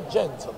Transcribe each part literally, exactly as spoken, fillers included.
gentlemen.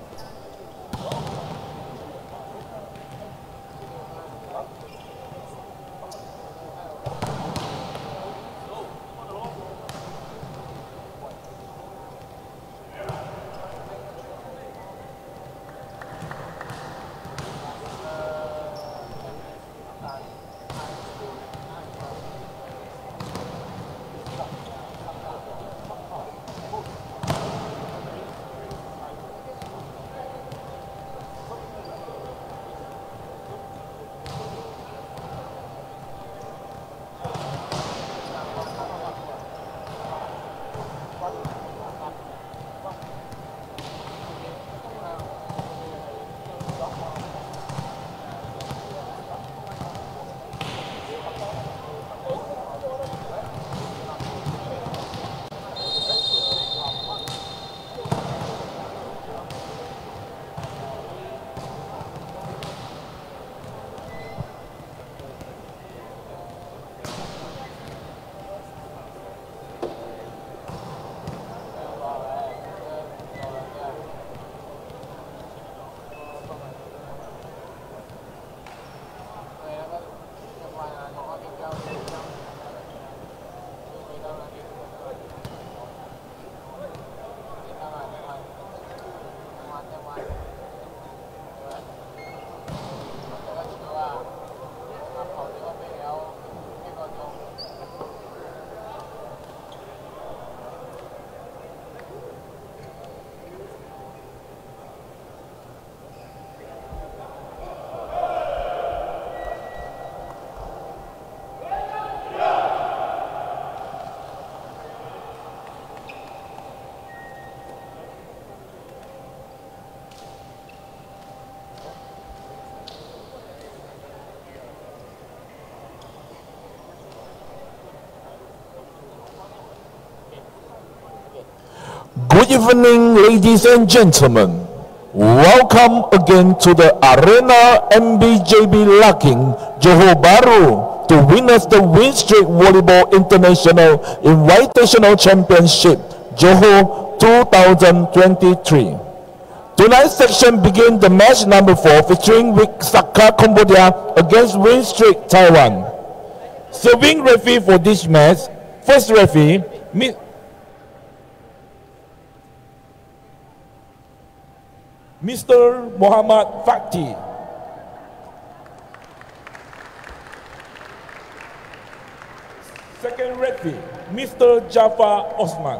Good evening, ladies and gentlemen. Welcome again to the Arena M B J B Lacking, Johor Bahru, to witness the Win Street Volleyball International Invitational Championship, Johor two thousand twenty-three. Tonight's section begins the match number four featuring Visakha, Cambodia against Win Street, Taiwan. Serving referee for this match, first referee, Mister Muhammad Fakti. Second referee, Mister Jafar Osman.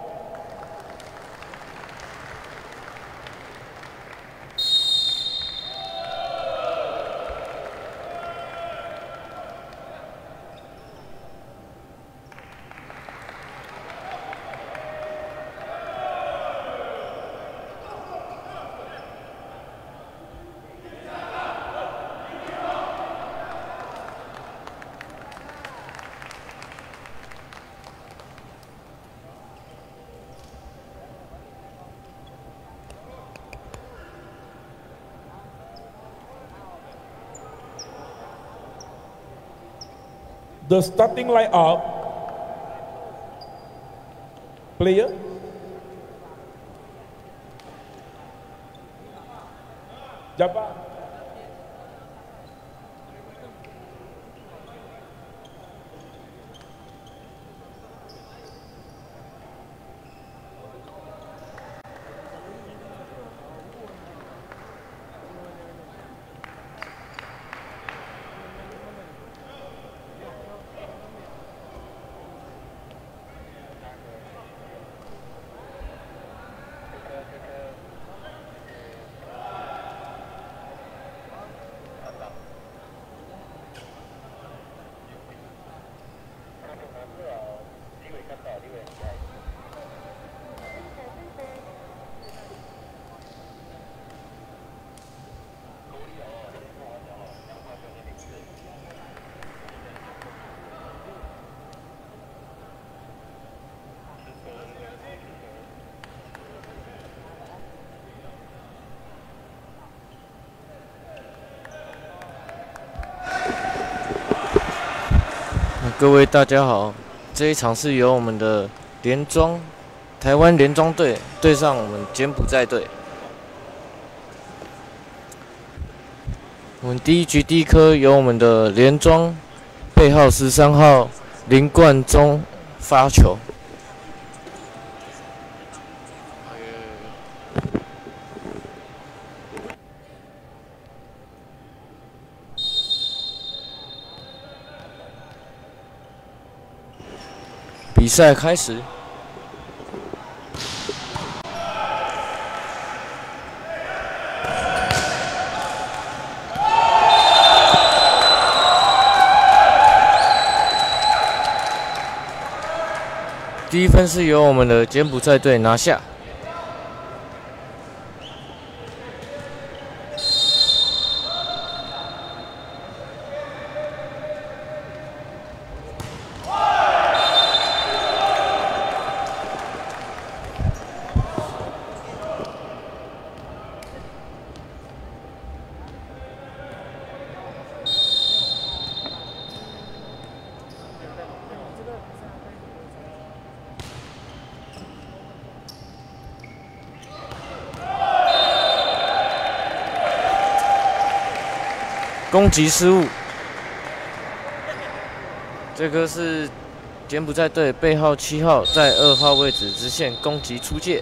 The starting lineup: player, Jabbar, 各位大家好，这一场是由我们的联庄台湾联庄队对上我们柬埔寨队。 我们第一局第一颗由我们的连庄背号十三号林冠中发球。比赛开始。 第一分是由我们的柬埔寨队拿下。攻击失误，这颗是柬埔寨队背号七号在二号位置直线攻击出界。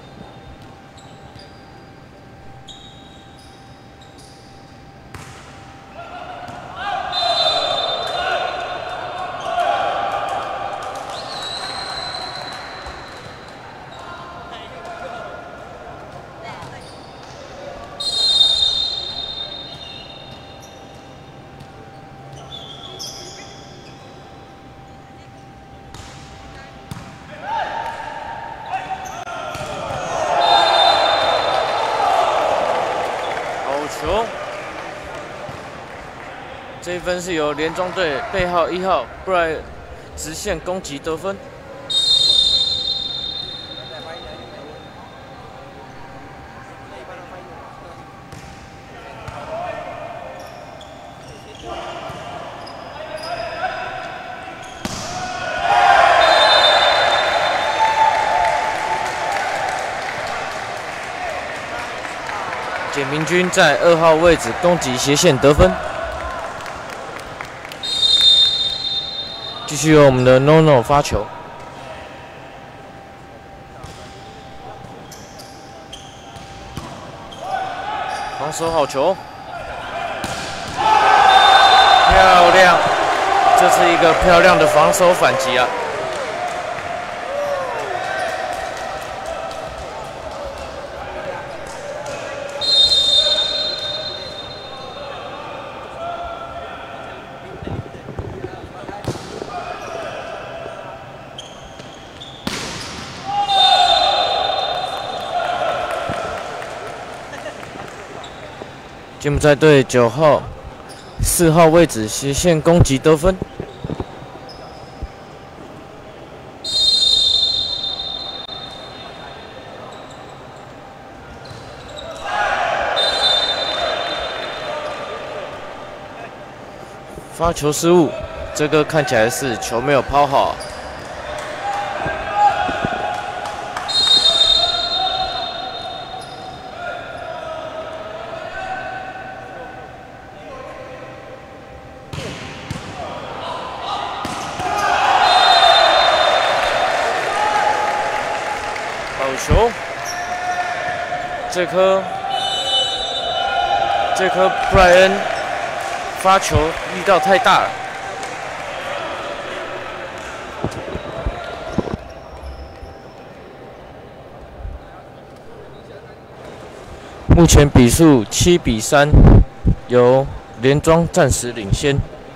球，这一分是由连庄队背号一号 Bryan 直线攻击得分。简明君在二号位置攻击斜线得分，继续由我们的 NoNo 发球，防守好球，漂亮，这是一个漂亮的防守反击啊！ 柬埔寨队九号、四号位置斜线攻击得分。发球失误，这个看起来是球没有抛好。 球，这颗这颗 Bryan 发球力道太大了。目前比数七比三，由连庄暂时领先。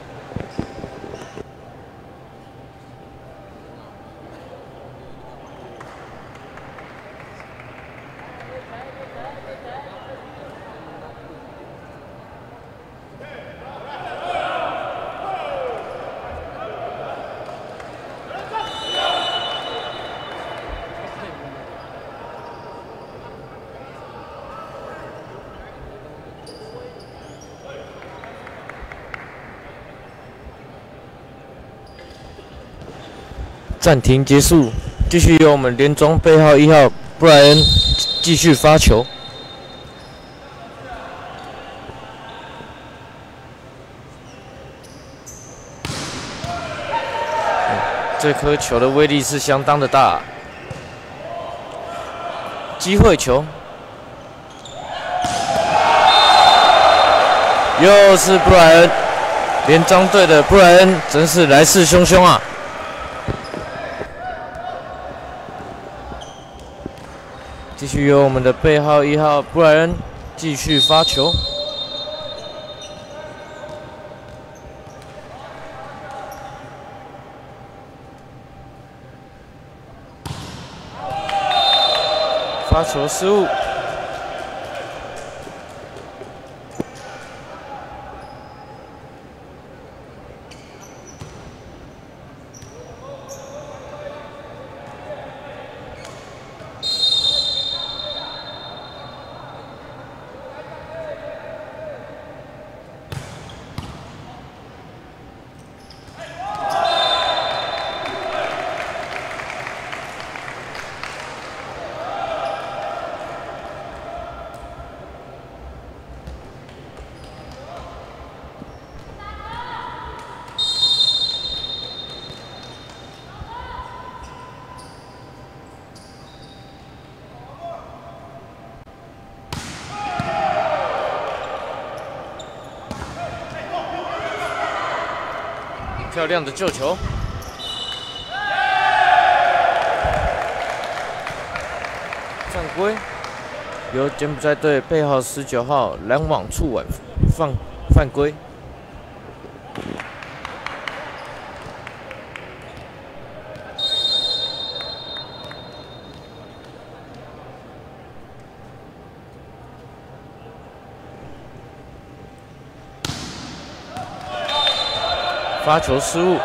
暂停结束，继续由我们连庄背号一号 Bryan 继续发球。 这颗球的威力是相当的大。机会球，又是布莱恩，连庄队的布莱恩真是来势汹汹啊！继续由我们的背号一号布莱恩继续发球。 发球失误，漂亮的救球，犯规，由柬埔寨队背号十九号拦网触腕犯犯规。发球失误，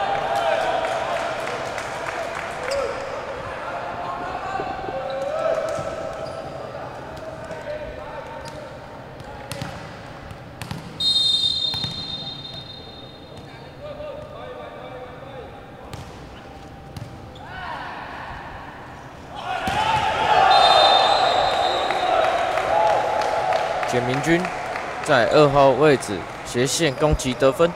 简明君在二号位置斜线攻击得分。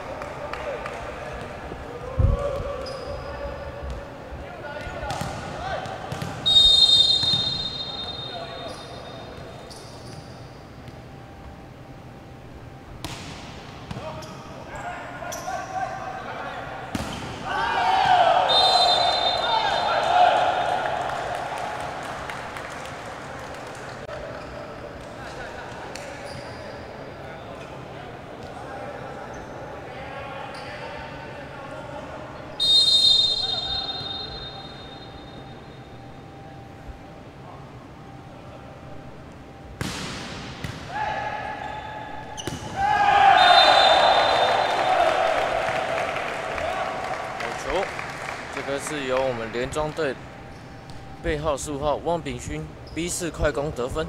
是由我们连庄队背号十五号汪炳勋 B 四快攻得分。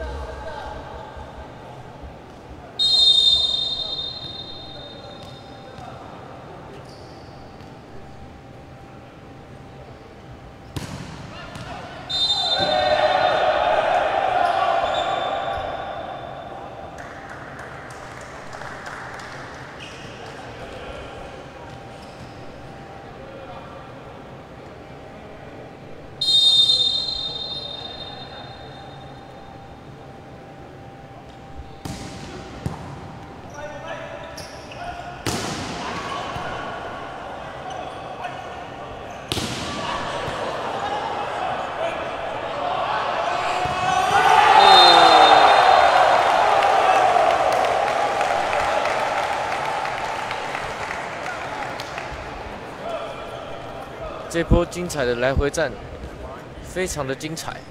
这波精彩的来回战，非常的精彩。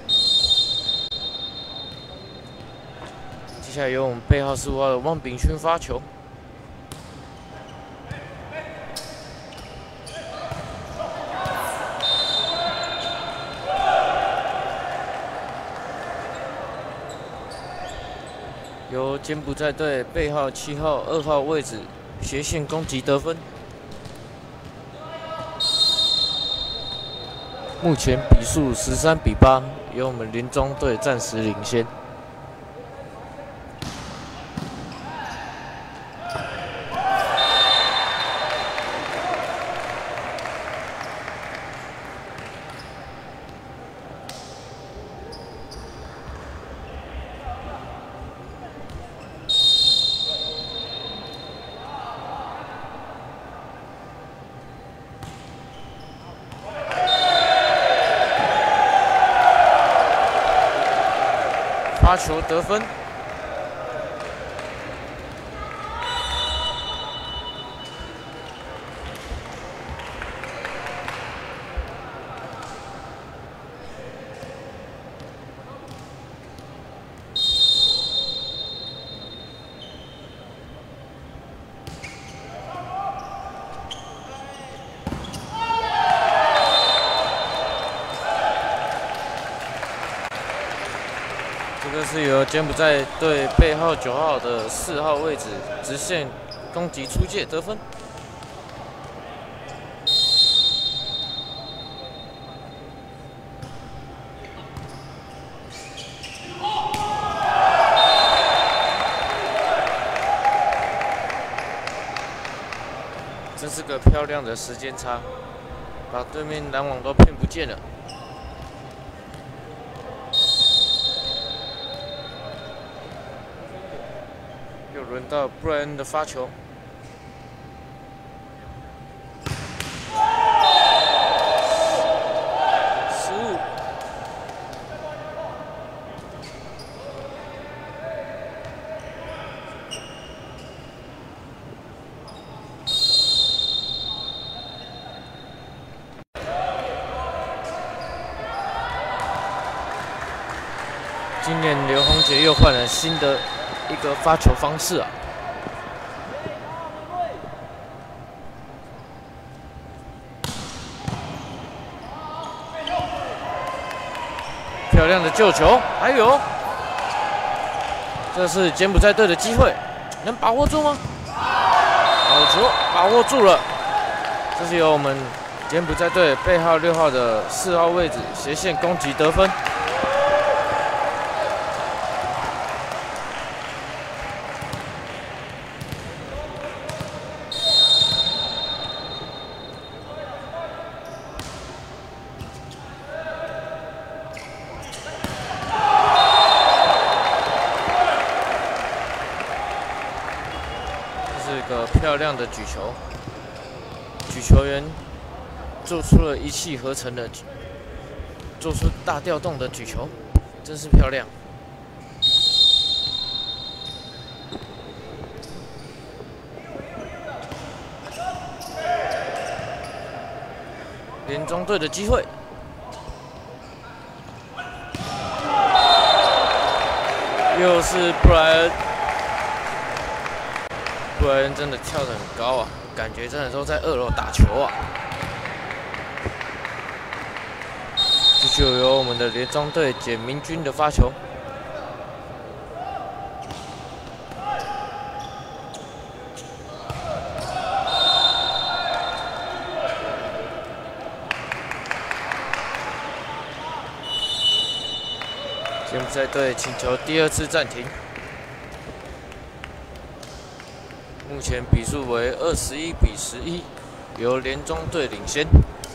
接下来由我们背号十五号的汪炳勋发球，由柬埔寨队背号七号二号位置斜线攻击得分。 目前比数十三比八，由我们连庄队暂时领先。 发球得分。这个是由柬埔寨队背号九号的四号位置直线攻击出界得分。真是个漂亮的时间差，把对面篮网都骗不见了。 轮到 Bryan 的发球，失误。今年刘宏杰又换了新的 一个发球方式啊，漂亮的救球，还有，这是柬埔寨队的机会，能把握住吗？好球，把握住了，这是由我们柬埔寨队背号六号的四号位置斜线攻击得分。 漂亮的举球，举球员做出了一气呵成的，做出大调动的举球，真是漂亮。联中队的机会，又是 Bryan。 Bryan 真的跳得很高啊，感觉真的都在二楼打球啊。这就由我们的联中队简明君的发球，柬埔寨队请求第二次暂停。 目前比数为二十一比十一，由联中队领先。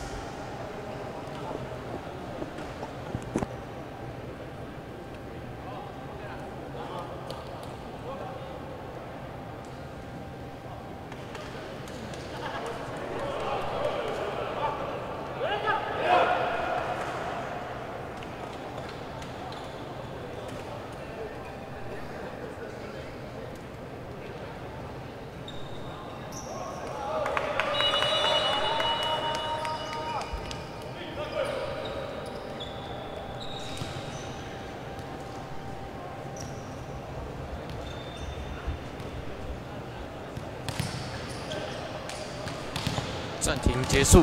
暂停结束。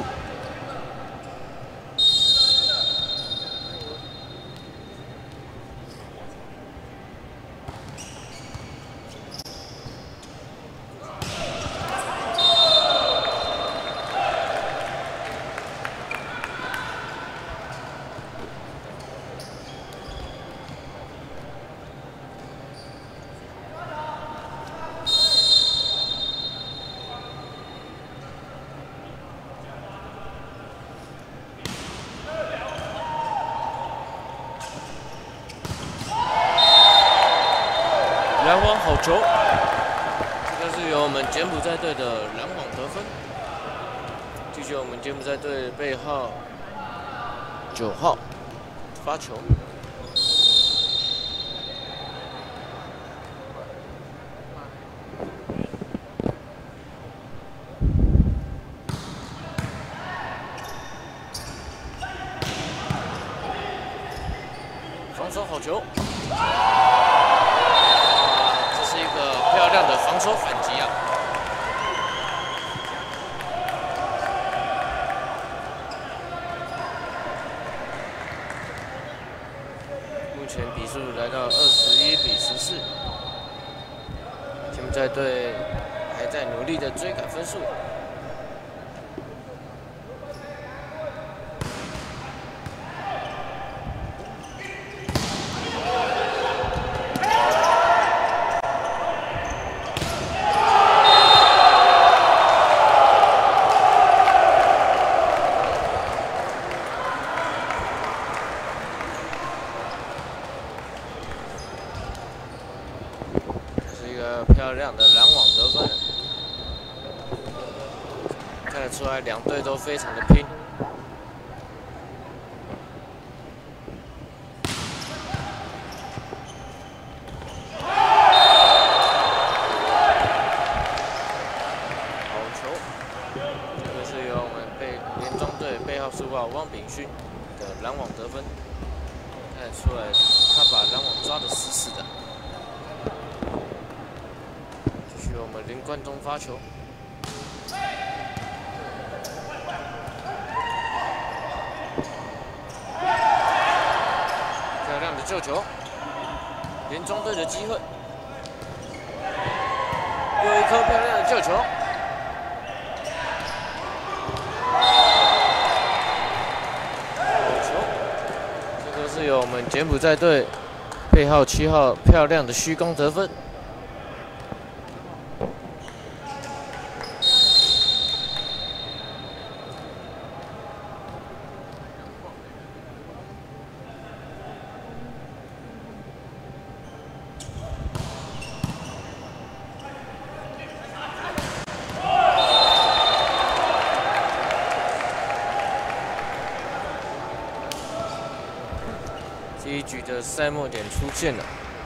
篮网好球，这个是由我们柬埔寨队的篮网得分。继续我们柬埔寨队背号九号发球。 好球。啊，这是一个漂亮的防守反击啊！目前比数来到二十一比十四，柬埔寨队还在努力的追赶分数。 漂亮的拦网得分，看得出来两队都非常的拼。好球，这个是由我们被联中队背号十五号汪炳勋的拦网得分，看得出来他把拦网抓得死死的。 我们林冠中发球，漂亮的救球，连中队的机会，又一颗漂亮的救球，好球，这个是由我们柬埔寨队背号七号漂亮的虚攻得分。 第一局的赛末点出现了，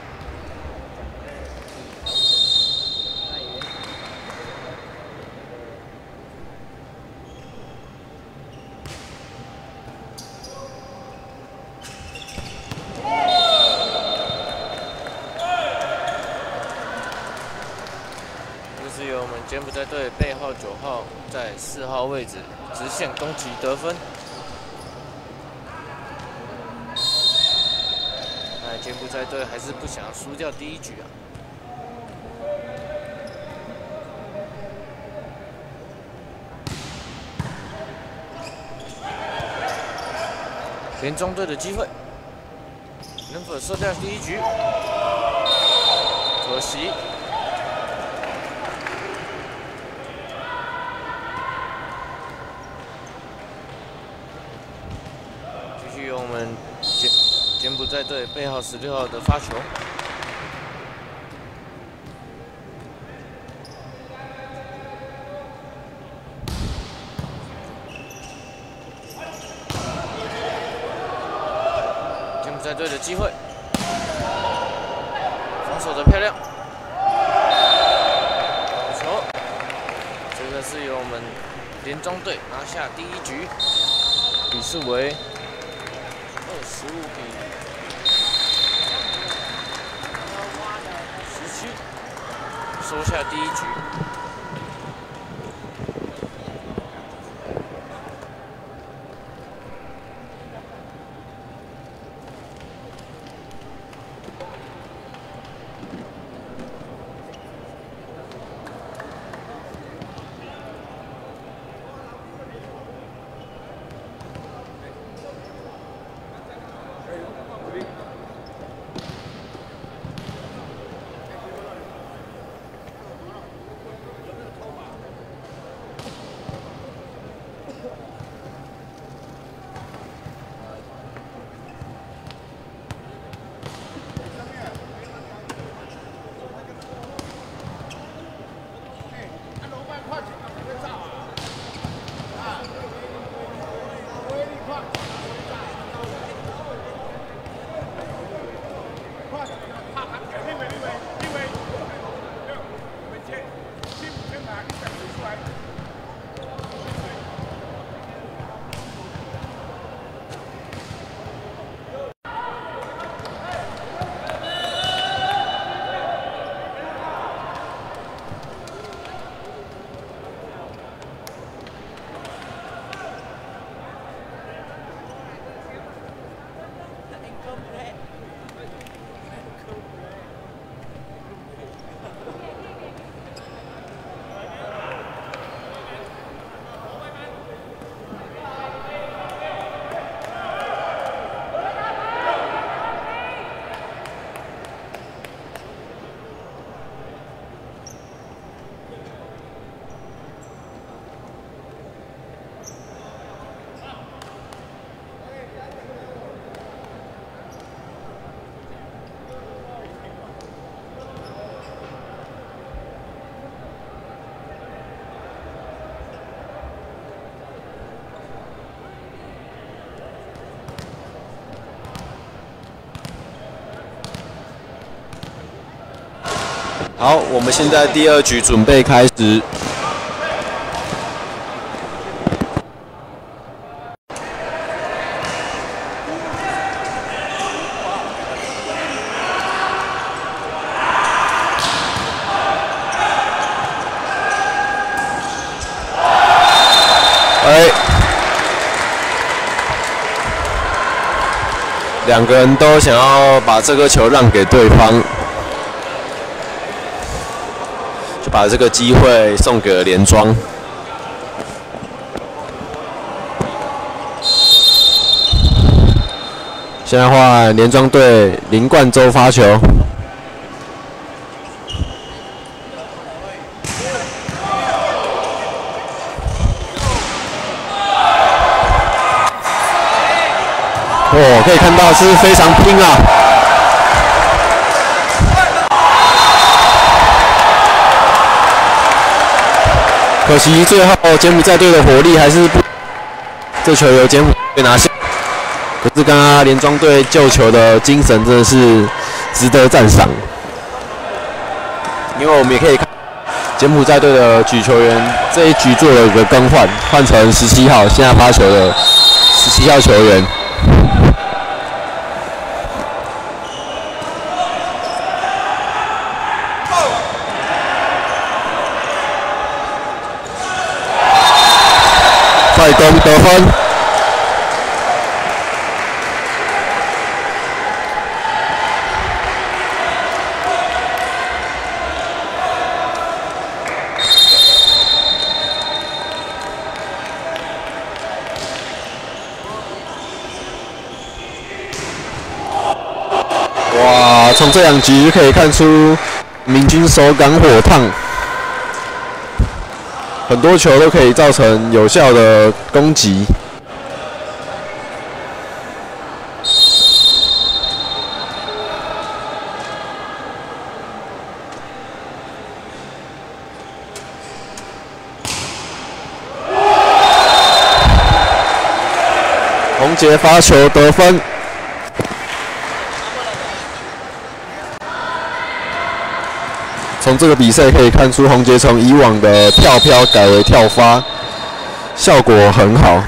这是由我们柬埔寨队背号九号在四号位置直线攻击得分。 柬埔寨队还是不想要输掉第一局啊！联中队的机会，能否收掉第一局？可惜。继续由我们柬。 柬埔寨队背号十六号的发球，柬埔寨队的机会，防守的漂亮，好球！这个是由我们联中队拿下第一局，比数为二十五比。 收下第一局。 好，我们现在第二局准备开始。哎，两个人都想要把这个球让给对方。 把这个机会送给了连庄。现在换连庄队林冠洲发球。哦，可以看到是非常拼啊！ 可惜最后柬埔寨队的火力还是不，这球由柬埔寨队拿下。可是刚刚连庄队救球的精神真的是值得赞赏。因为我们也可以看柬埔寨队的举球员这一局做了一个更换，换成十七号现在发球的十七号球员。 快攻得分！哇，从这两局可以看出明军手感火烫。 很多球都可以造成有效的攻击。洪杰发球得分。 从这个比赛可以看出，洪杰从以往的跳飘改为跳发，效果很好。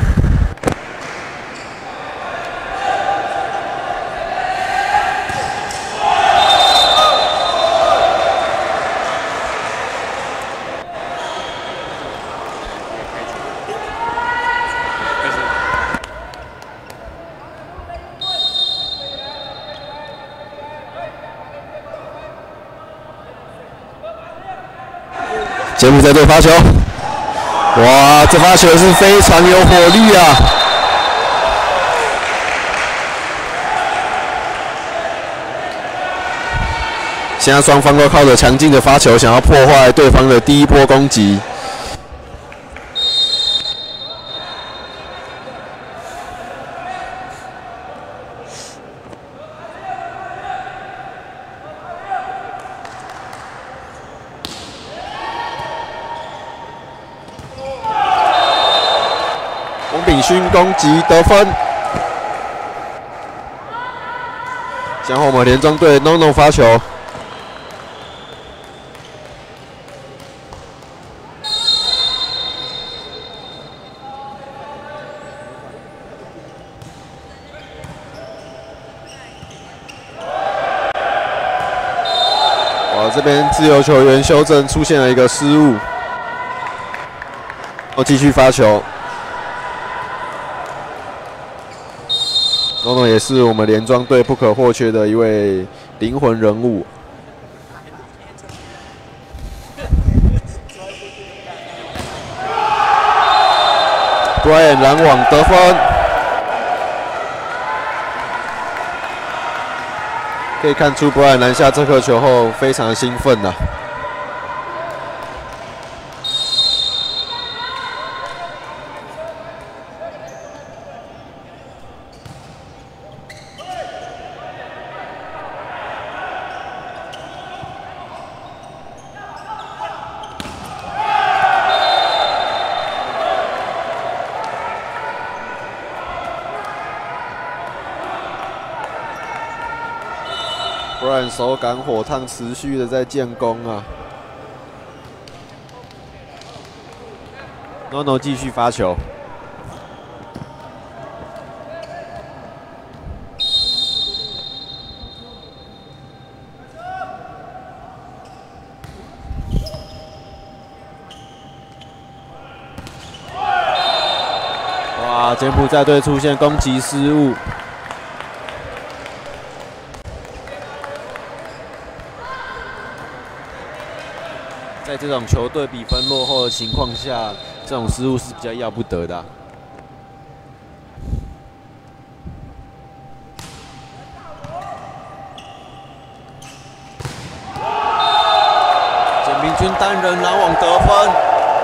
柬埔寨队发球，哇，这发球是非常有火力啊！现在双方都靠着强劲的发球，想要破坏对方的第一波攻击。炳勋攻击得分，然后我们连庄队 No No 发球，哇，这边自由球员修正出现了一个失误，哦，继续发球。 诺诺也是我们连庄队不可或缺的一位灵魂人物。Bryan 拦网得分，可以看出 Bryan 拦下这颗球后非常兴奋呐、啊。 Bryan Bryan 手感火烫，持续的在建功啊。Nono 继续发球。 哇！柬埔寨队出现攻击失误，在这种球队比分落后的情况下，这种失误是比较要不得的、啊。简明君单人拦网得分。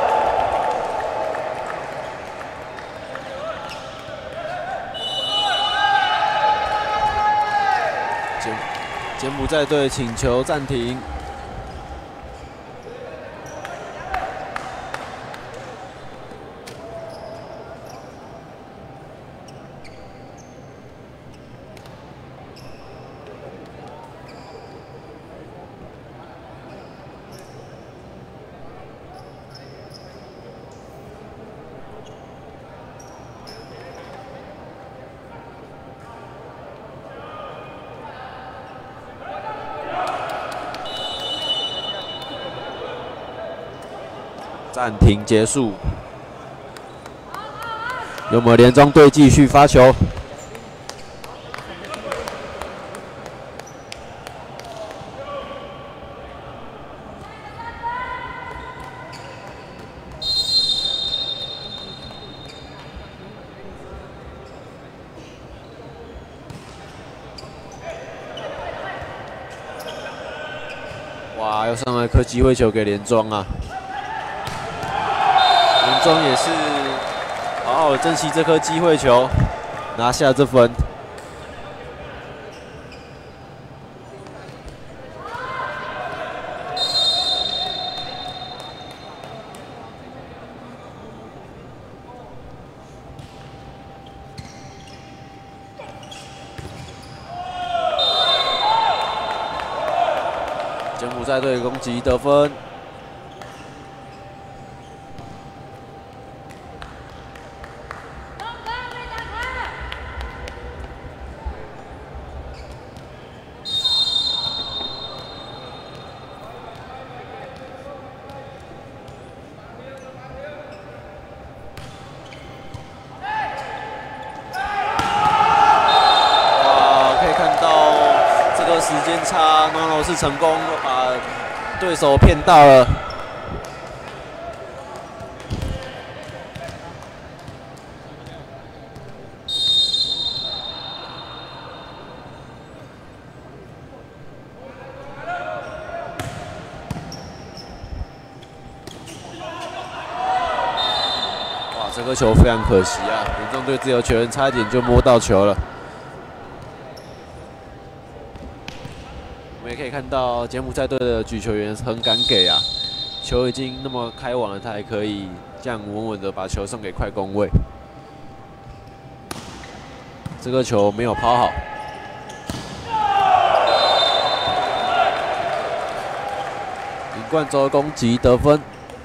柬埔寨队请求暂停。暂停结束，由我们联中队继续发球。哇，又上了一颗机会球给联中啊！ 联中也是好好的珍惜这颗机会球，拿下这分。柬埔寨队攻击得分。 时间差 ，Nono 是成功把对手骗到了。哇，这个球非常可惜啊！联中队自由球员差一点就摸到球了。 我们也可以看到柬埔寨队的举球员很敢给啊，球已经那么开网了，他还可以这样稳稳的把球送给快攻位。这个球没有抛好，林冠洲攻击得分。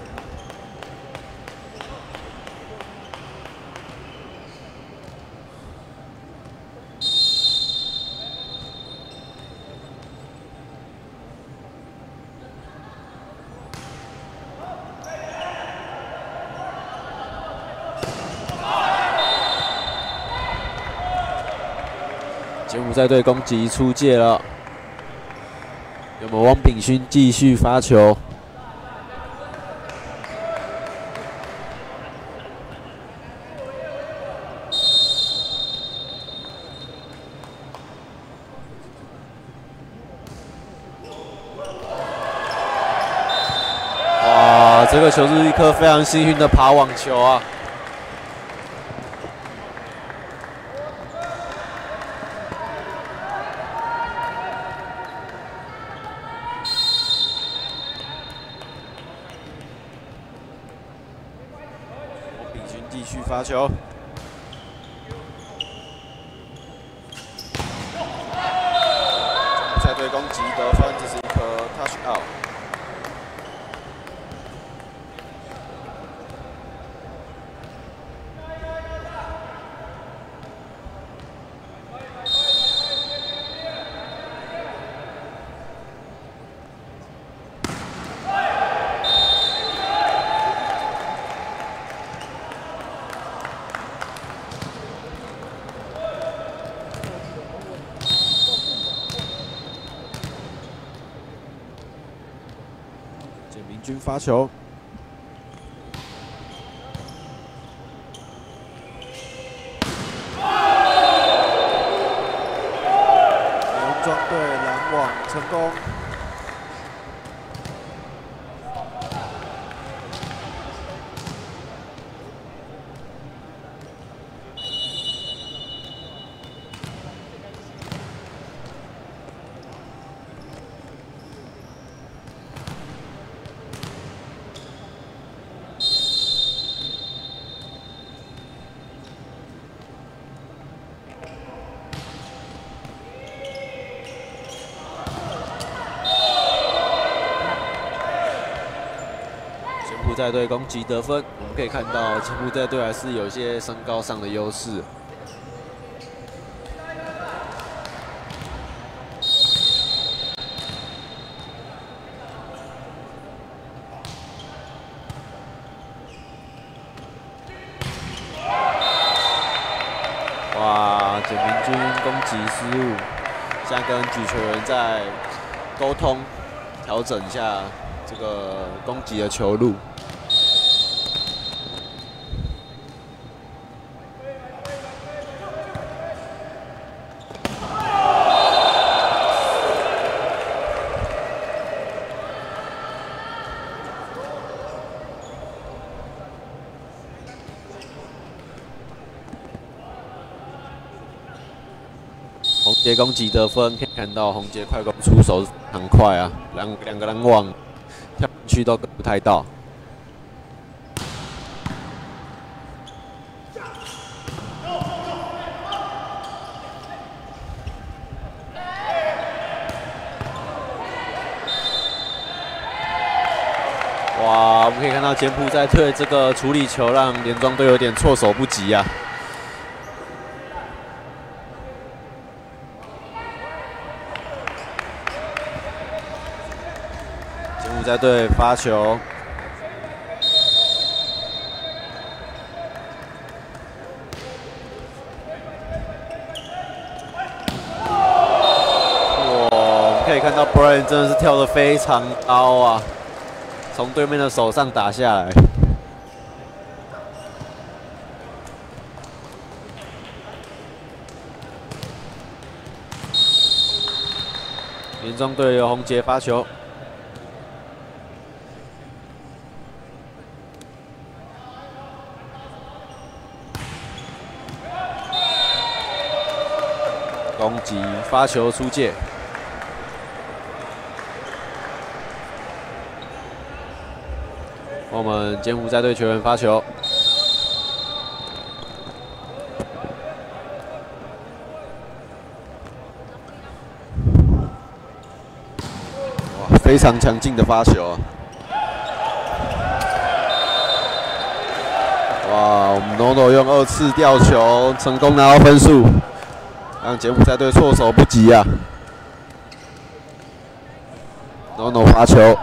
柬埔寨队攻击出界了，有我们汪炳勋继续发球。哇，这个球是一颗非常幸运的爬网球啊！ 继续发球，柬埔寨队攻击， 军发球。 装队拦网成功。 柬埔寨队攻击得分，我们可以看到柬埔寨队还是有一些身高上的优势。哇，简明军攻击失误，现在跟举球员在沟通，调整一下这个攻击的球路。 红杰攻击得分，可以看到红杰快攻出手非常快啊，两两个篮网跳进去都跟不太到。哇，我们可以看到柬埔寨队这个处理球让联庄队有点措手不及啊。 柬埔寨队发球，哇！我们可以看到 Bryan 真的是跳得非常高啊，从对面的手上打下来。联庄队由洪杰发球。 攻击发球出界，我们柬埔寨队球员发球，哇，非常强劲的发球啊！哇，我们 Nono 用二次吊球成功拿到分数。 让柬埔寨队措手不及啊 ！Nono 发球，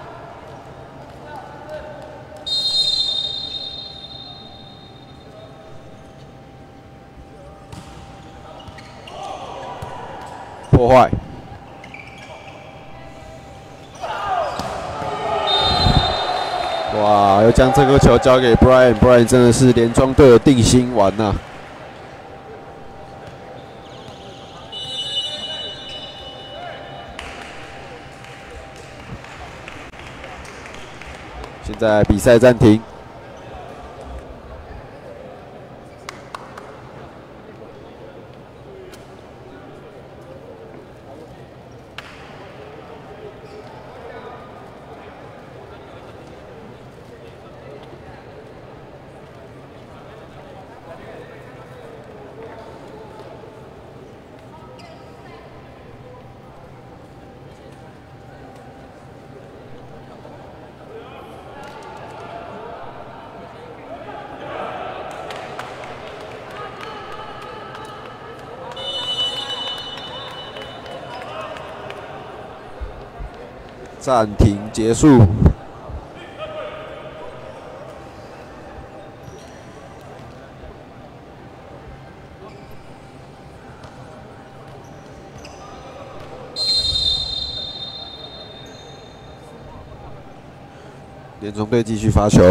破坏。哇！又将这个球交给 Bryan，Bryan 真的是联庄队的定心丸呐、啊。 现在比赛暂停。暂停结束。 联中队继续发球。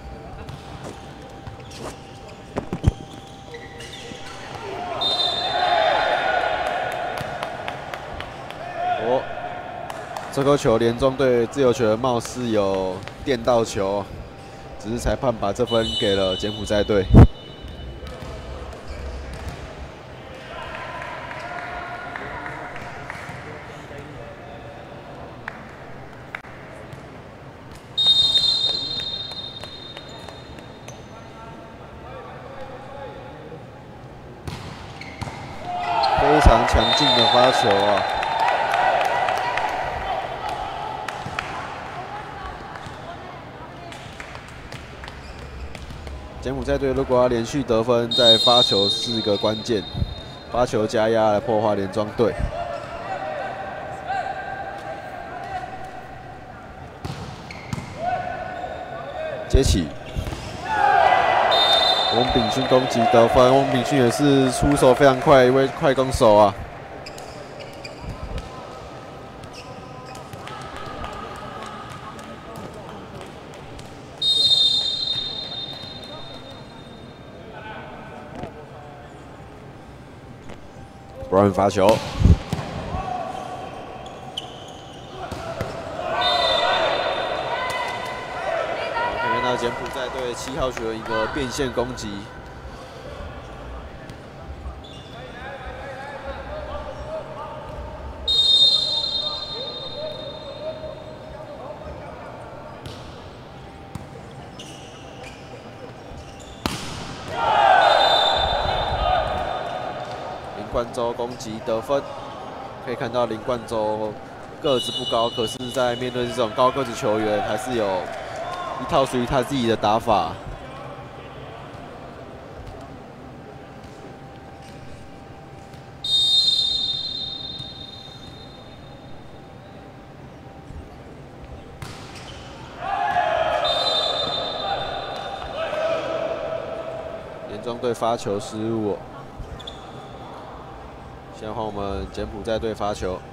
哦，这颗球联中队自由球员貌似有电到球，只是裁判把这分给了柬埔寨队。 非常强劲的发球啊！柬埔寨队如果要连续得分，在发球是一个关键，发球加压来破坏联庄队。接起。 翁炳勋攻击得分，翁炳勋也是出手非常快，一位快攻手啊。Bryan 发球，可以看到柬埔寨队七号球员一个变线攻击。 冠州攻击得分，可以看到林冠州个子不高，可是，在面对这种高个子球员，还是有一套属于他自己的打法。联庄队发球失误。 现在换我们柬埔寨队发球，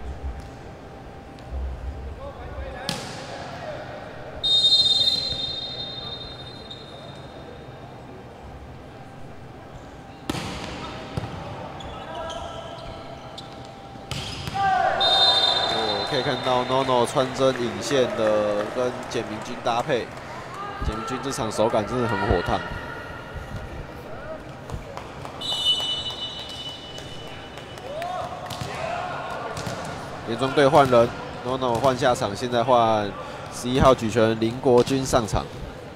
哦，可以看到 Nono 穿针引线的跟简明君搭配，简明君这场手感真的很火烫。 联庄队换人 ，Nono 换下场，现在换十一号举球员林国军上场。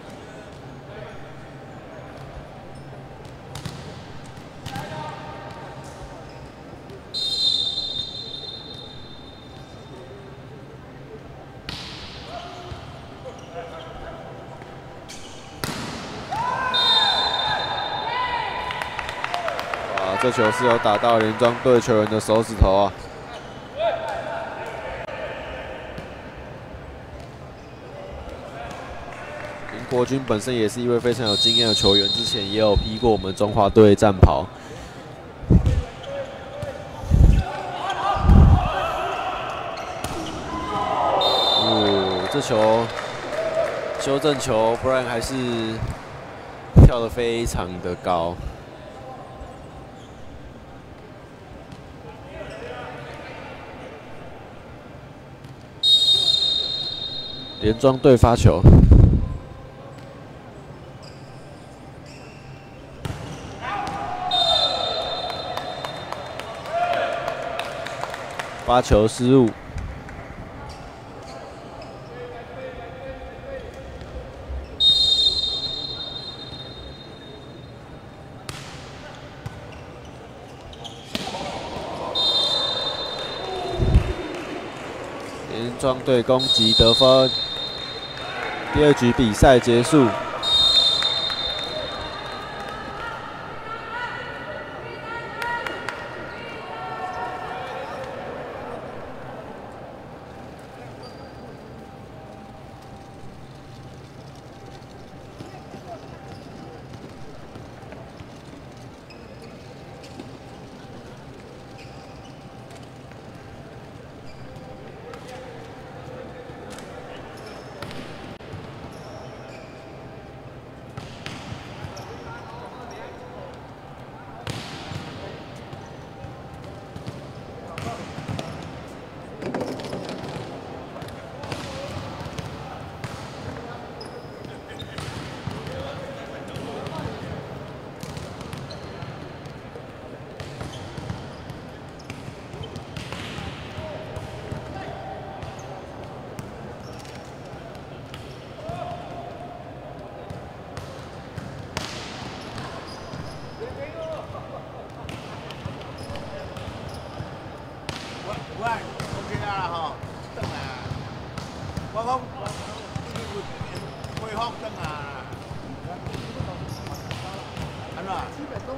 哇，这球是有打到联庄队球员的手指头啊！ 国军本身也是一位非常有经验的球员，之前也有披过我们中华队战袍。哦，这球修正球 ，Bryan 还是跳得非常的高。联庄队发球。 发球失误，联庄队攻击得分，第二局比赛结束。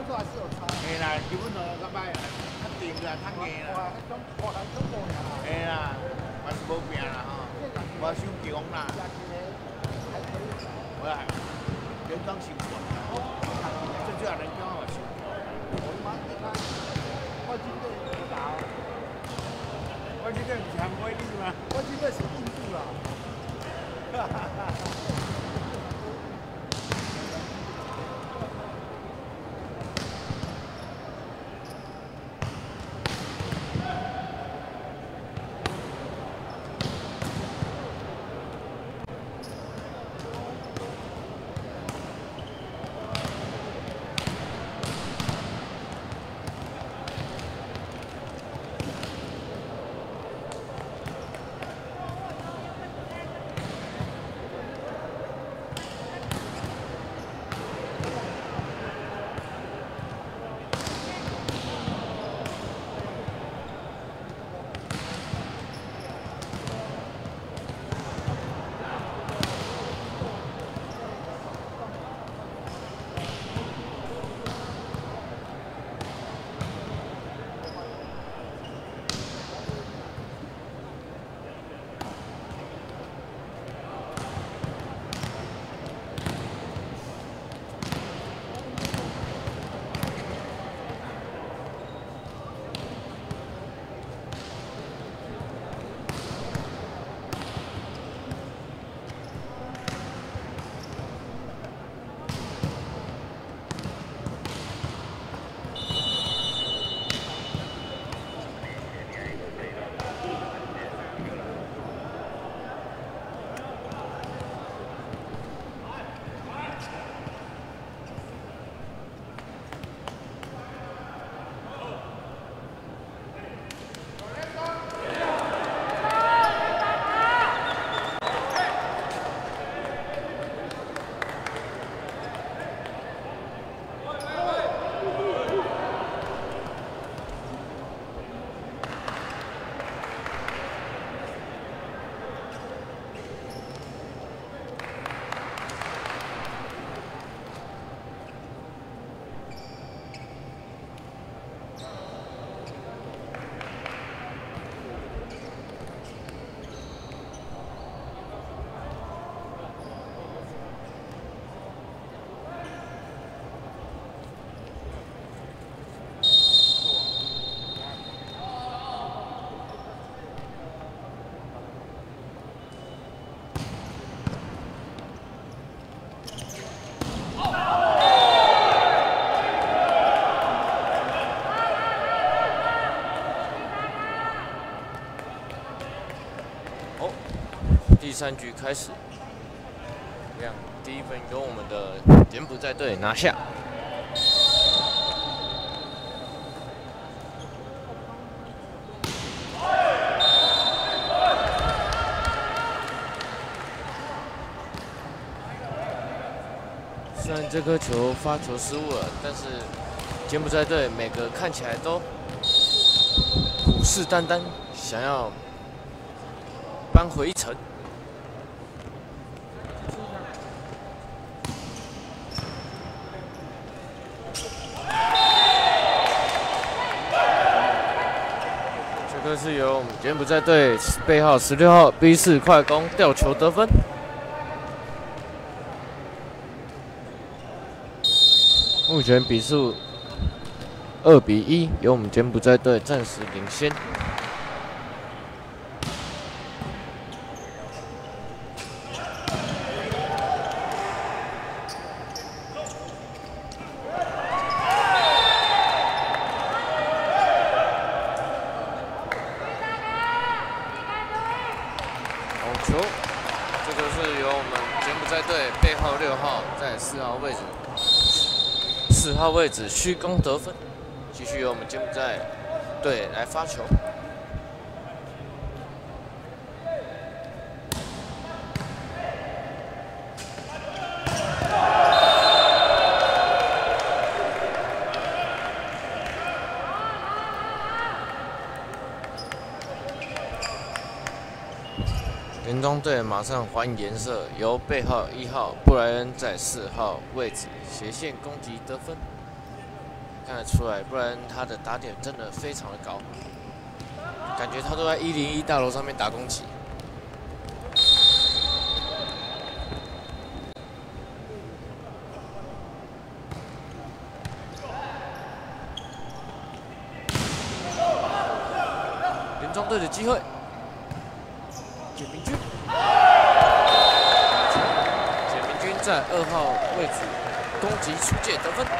嘿啦，基本上较歹，较定啦，较硬啦。嘿啦，嘛是无病啦吼，无伤强啦。我啊，连庄伤强啦，最少连庄我伤强。我今个不打，我今个不是韩国的吗？我今个是印度啦。哈哈哈。 第三局开始，这样第一分由我们的柬埔寨队拿下。虽然这颗球发球失误了，但是柬埔寨队每个看起来都虎视眈眈，想要扳回一城。 这是由我们柬埔寨队背号十六号 B 四快攻吊球得分。目前比数二比一，由我们柬埔寨队暂时领先。球，这个是由我们柬埔寨队背号六号在四号位置，四号位置虚攻得分，继续由我们柬埔寨队来发球。联庄队马上还颜色，由背号一号布莱恩在四号位置斜线攻击得分。 看得出来，不然他的打点真的非常的高，感觉他都在一零一大楼上面打攻击。联庄队的机会，简明君，简明君在二号位置攻击出界得分。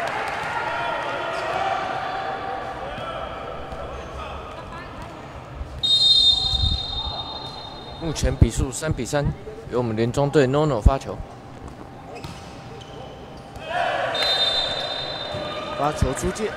目前比数三比三，由我们联庄队 N O N O 发球，发球出界，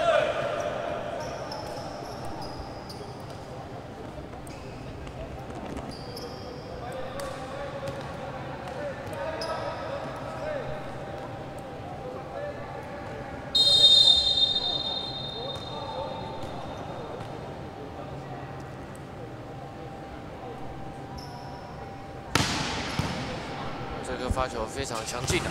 这个发球非常强劲的。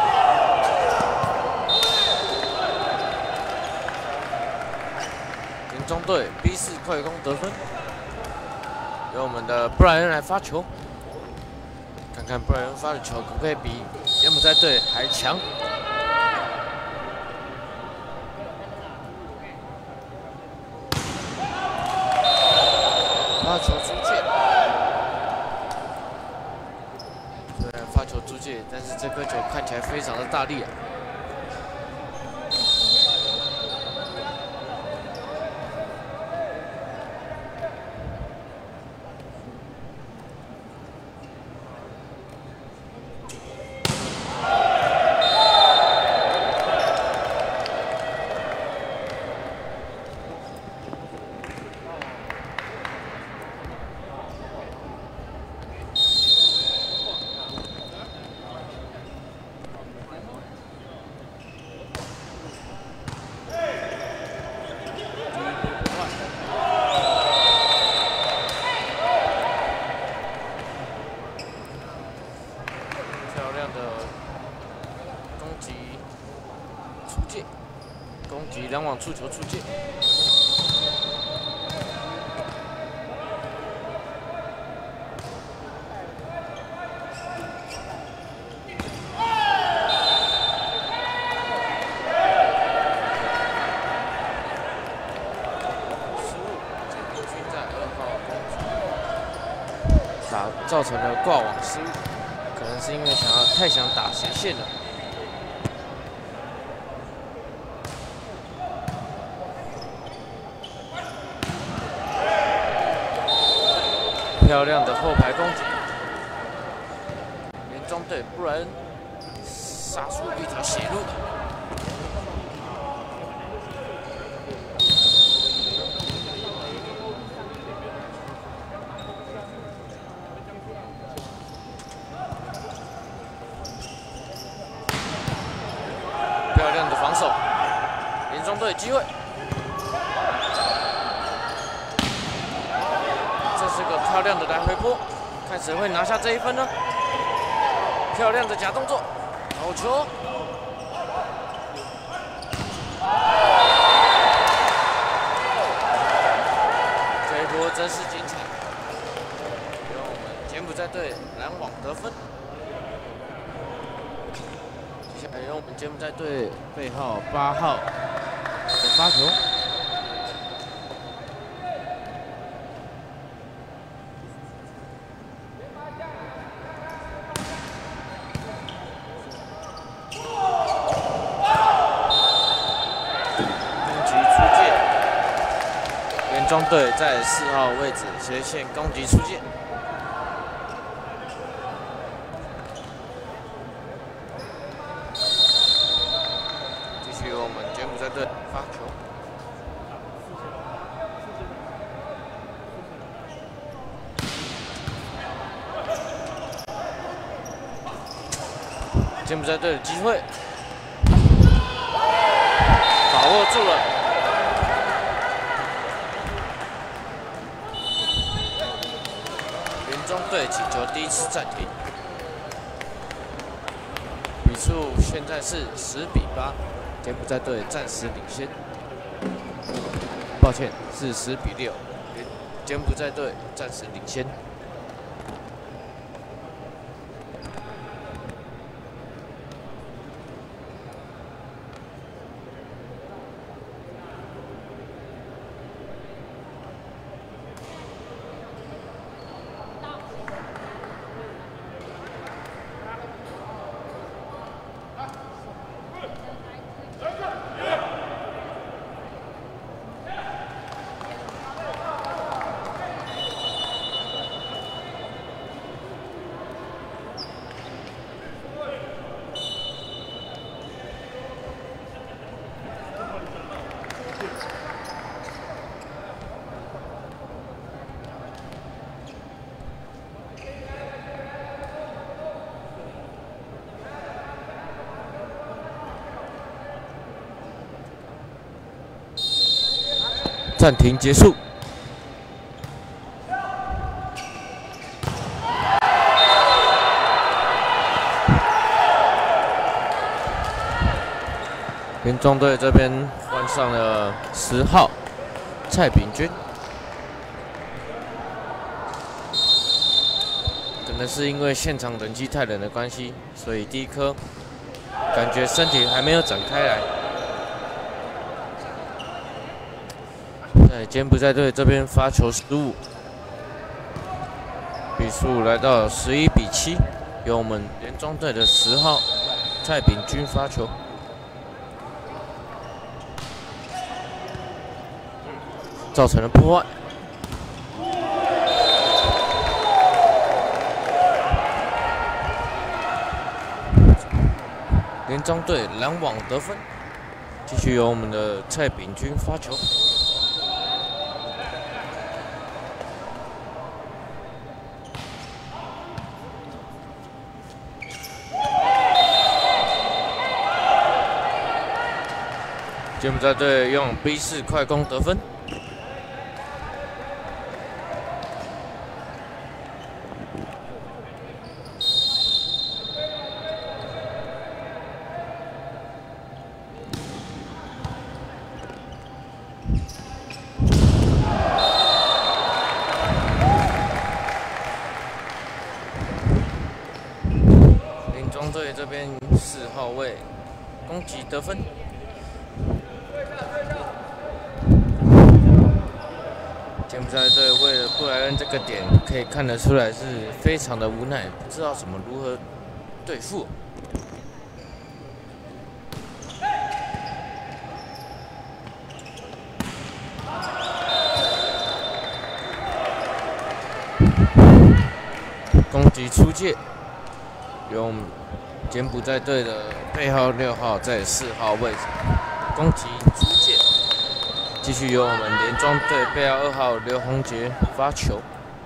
联庄队 B 四快攻得分，由我们的Bryan来发球，看看Bryan发的球可不可以比柬埔寨队还强。发球出界。 发球出界，但是这颗球看起来非常的大力啊！两网触球出界，失误，简明君在二号攻击打造成了挂网失误，可能是因为想要太想打斜线了。 漂亮的后排攻击，联庄队Bryan杀出一条血路。漂亮的防守，联庄队机会。 这个漂亮的来回波，看谁会拿下这一分呢？漂亮的假动作，好球！这一波真是精彩，由我们柬埔寨队拦网得分。接下来由我们柬埔寨队背号八号的发球。 联庄队在四号位置斜线攻击出界，继续由我们柬埔寨队发球。柬埔寨队的机会，把握住了。 联庄队请求第一次暂停，比数现在是十比八。 柬埔寨队暂时领先。抱歉，是十比六，柬埔寨队暂时领先。暂停结束。连庄队这边换上了十号蔡炳君，可能是因为现场冷气太冷的关系，所以第一颗感觉身体还没有展开来。 在柬埔寨队这边发球失误，比数来到十一比七，由我们连庄队的十号蔡炳君发球。造成了破坏。连庄队拦网得分，继续由我们的蔡炳君发球。 柬埔寨队用 B 四快攻得分。连庄队这边四号位攻击得分。 柬埔寨队为了布莱恩这个点，可以看得出来是非常的无奈，不知道怎么如何对付。攻击出界，由我们柬埔寨队的背号六号在四号位置攻击出界。 继续由我们连庄队背号二号刘宏杰发球，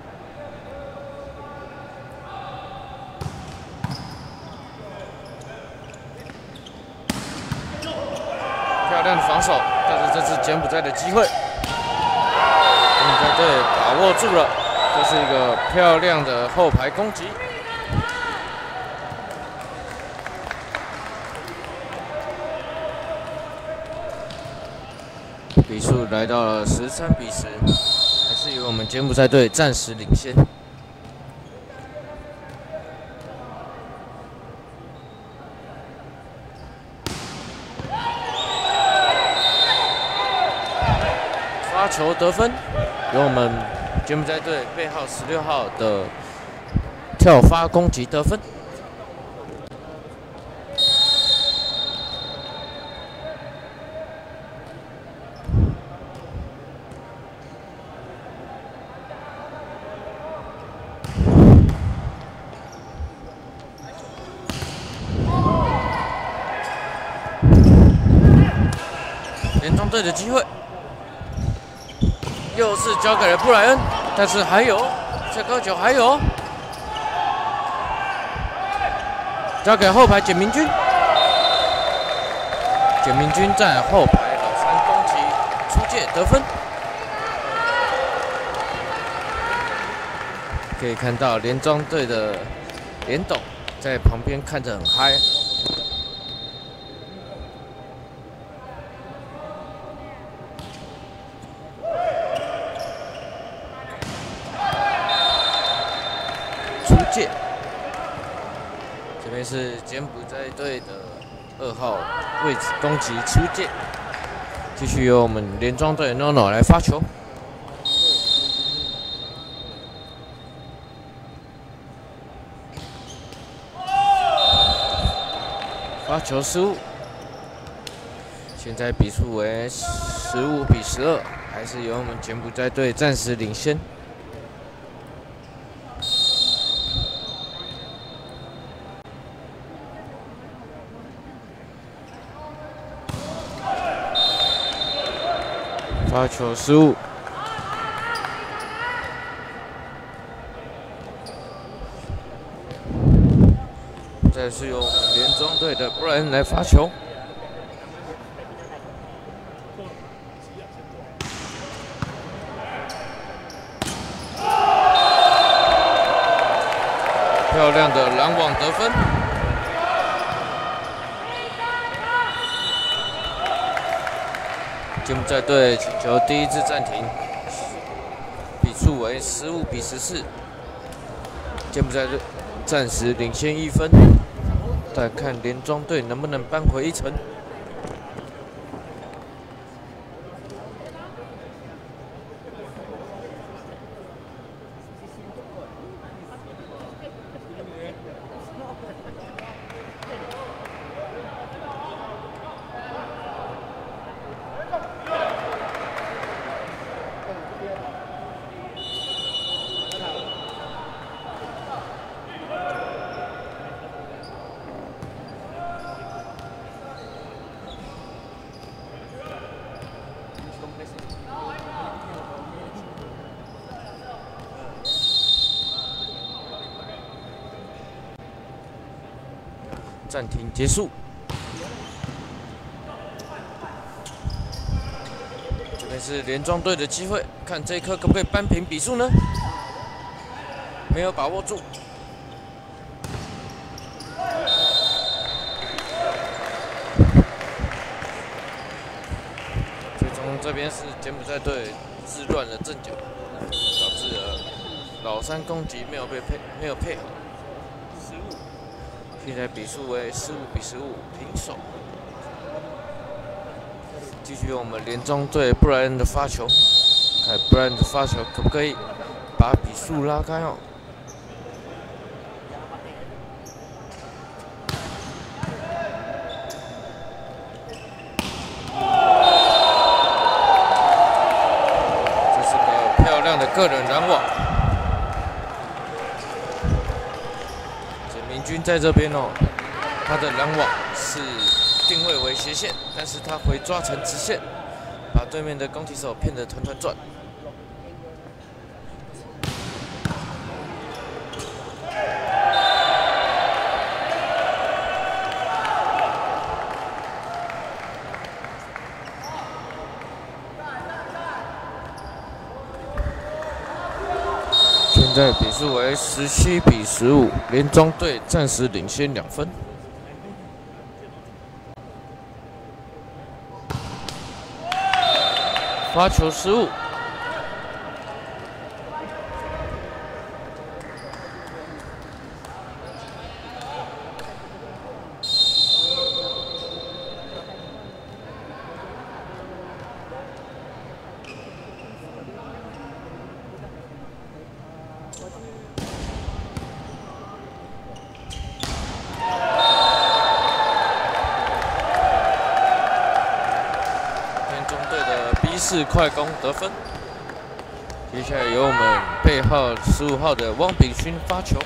漂亮的防守，但是这是柬埔寨的机会，柬埔寨队把握住了，这是一个漂亮的后排攻击。 比数来到了十三比十，还是由我们柬埔寨队暂时领先。发球得分，由我们柬埔寨队背号十六号的跳发攻击得分。 连庄队的机会，又是交给了布莱恩，但是还有这高球还有，交给后排简明君，简明君在后排老三攻击出界得分，可以看到连庄队的连董在旁边看着很嗨。 界。这边是柬埔寨队的二号位置攻击出界，继续由我们连庄队 Nono 来发球。发球失误，现在比数为十五比十二，还是由我们柬埔寨队暂时领先。发球失误。 再是由我们连庄队的 Bryan 来发球，漂亮的拦网得分。柬埔寨队请求第一次暂停，比数为十五比十四，柬埔寨队暂时领先一分。 再看连庄队能不能扳回一城。暂停结束。这边是连庄队的机会，看这一颗可不可以扳平比数呢？没有把握住。最终这边是柬埔寨队自乱了阵脚，导致了老三攻击没有被配没有配合。 现在比数为十五比十五，平手。继续用我们连庄队布莱恩的发球，看布莱恩的发球可不可以把比数拉开哦。这是个漂亮的个人拦网。 军在这边哦，他的拦网是定位为斜线，但是他回抓成直线，把对面的攻击手骗得团团转。现在比数为十七比十五，连庄队暂时领先两分。发球失误。是快攻得分。接下来由我们背号十五号的汪炳勋发球。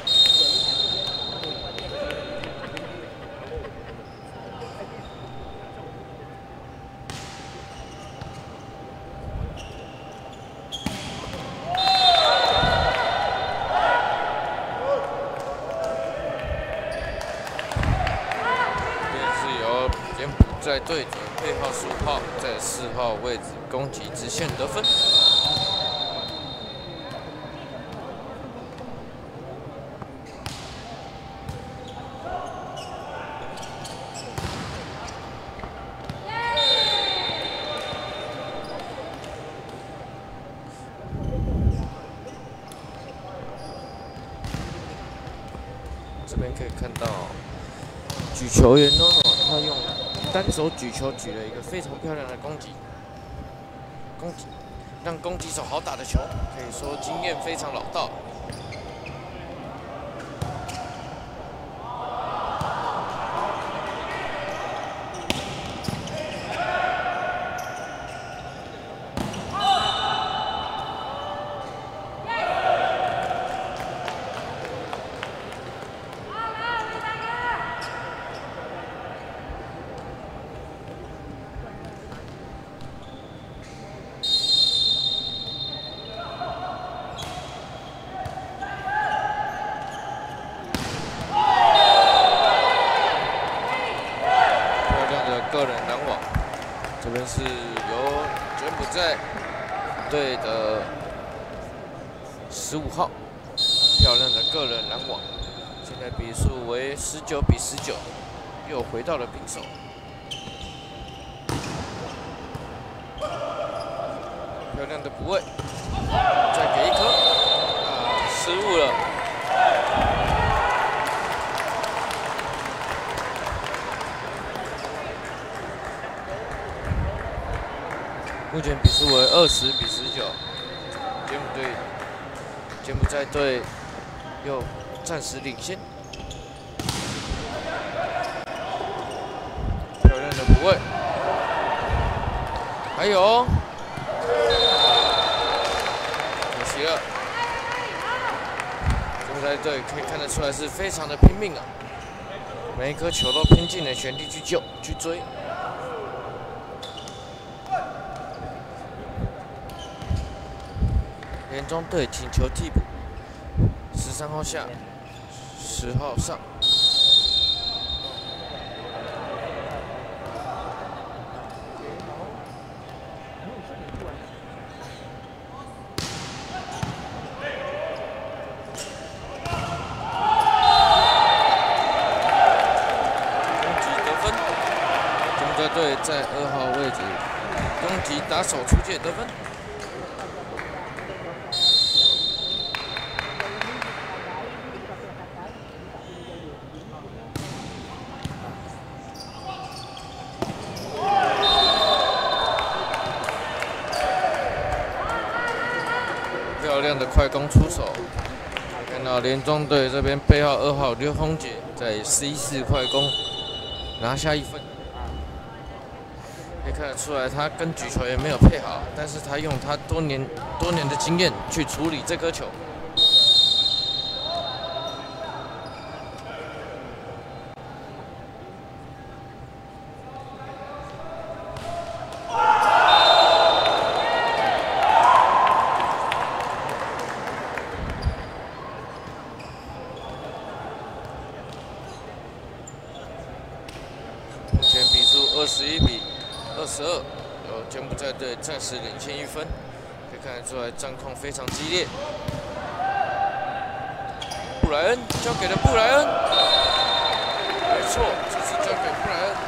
这是由柬埔寨队的背号十五号在四号位置。 攻击直线得分。 可以看到举球员 Nono 他用单手举球举了一个非常漂亮的攻击，攻击让攻击手好打的球，可以说经验非常老道。 这边是由柬埔寨队的十五号，漂亮的个人拦网，现在比数为十九比十九，又回到了平手。漂亮的补位，再给一颗，啊，失误了。 目前比数为二十比十九，柬埔队柬埔寨队又暂时领先。漂亮的补位，还有，可惜了。柬埔寨队可以看得出来是非常的拼命啊，每一颗球都拼尽了全力去救去追。 连庄队请求替补，十三号下，十号上。攻击得分，柬埔寨队在二号位置，攻击打手出界得分。 漂亮的快攻出手，看到连庄队这边背号二号刘红姐在 C 四快攻拿下一分，可以看得出来她跟举球员没有配好，但是她用她多年多年的经验去处理这颗球。目前比数二十一比二十二，由柬埔寨队暂时领先一分，可以看得出来战况非常激烈。布莱恩交给了布莱恩，没错，这次交给布莱恩。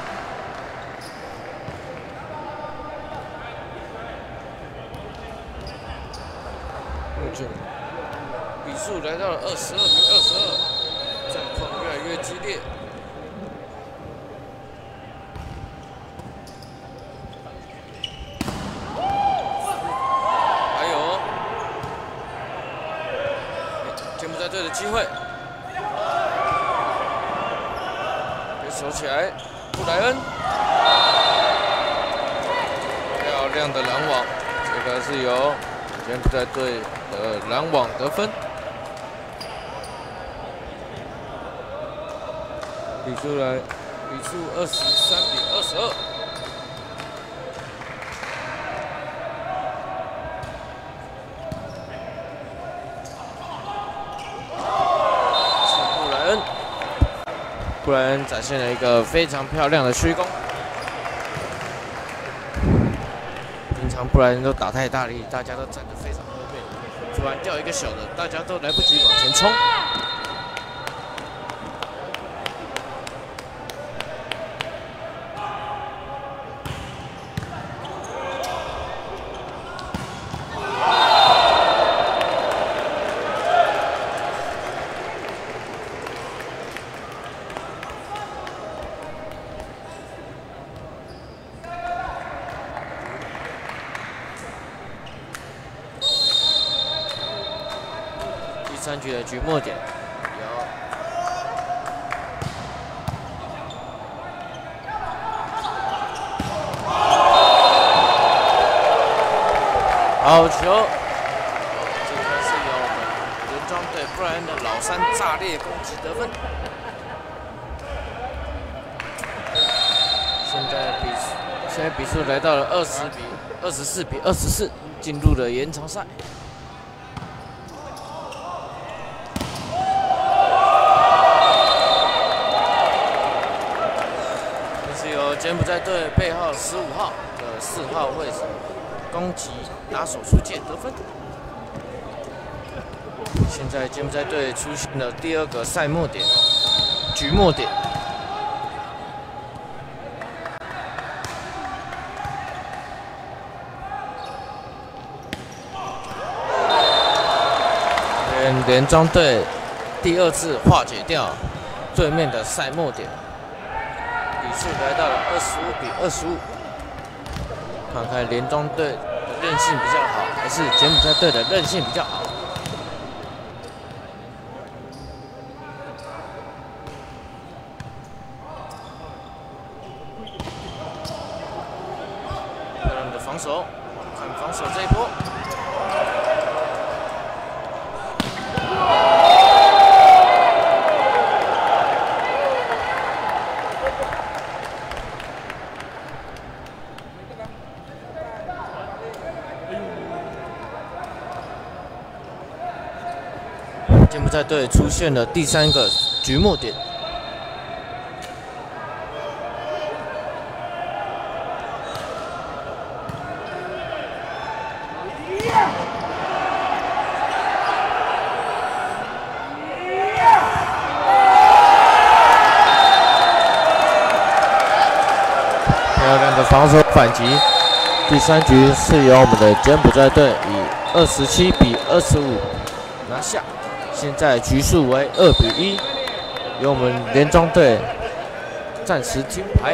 目前比数来到了二十二比二十二，战况越来越激烈。 队的机会，被守起来，布莱恩，漂亮的拦网，这个是由柬埔寨队的拦网得分，比出来，比数二十三比二十二。 布莱恩展现了一个非常漂亮的虚攻。平常布莱恩都打太大力，大家都站得非常后面，突然掉一个小的，大家都来不及往前冲。 三局的局末点，有好球，这个是由我们原装队Bryan的老三炸裂攻击得分。现在比现在比数来到了二十比二十四比二十四，进入了延长赛。这是由柬埔寨队背号十五号的四号位置攻击拿手出界得分。现在柬埔寨队出现了第二个赛末点，局末点。连庄队第二次化解掉对面的赛末点，比数来到了二十五比二十五。看看连庄队的韧性比较好，还是柬埔寨队的韧性比较好？漂亮的防守，看防守这一波。柬埔寨队出现了第三个局末点，漂亮的防守反击。第三局是由我们的柬埔寨队以二十七比二十五拿下。现在局数为二比一，由我们连庄队暂时停牌。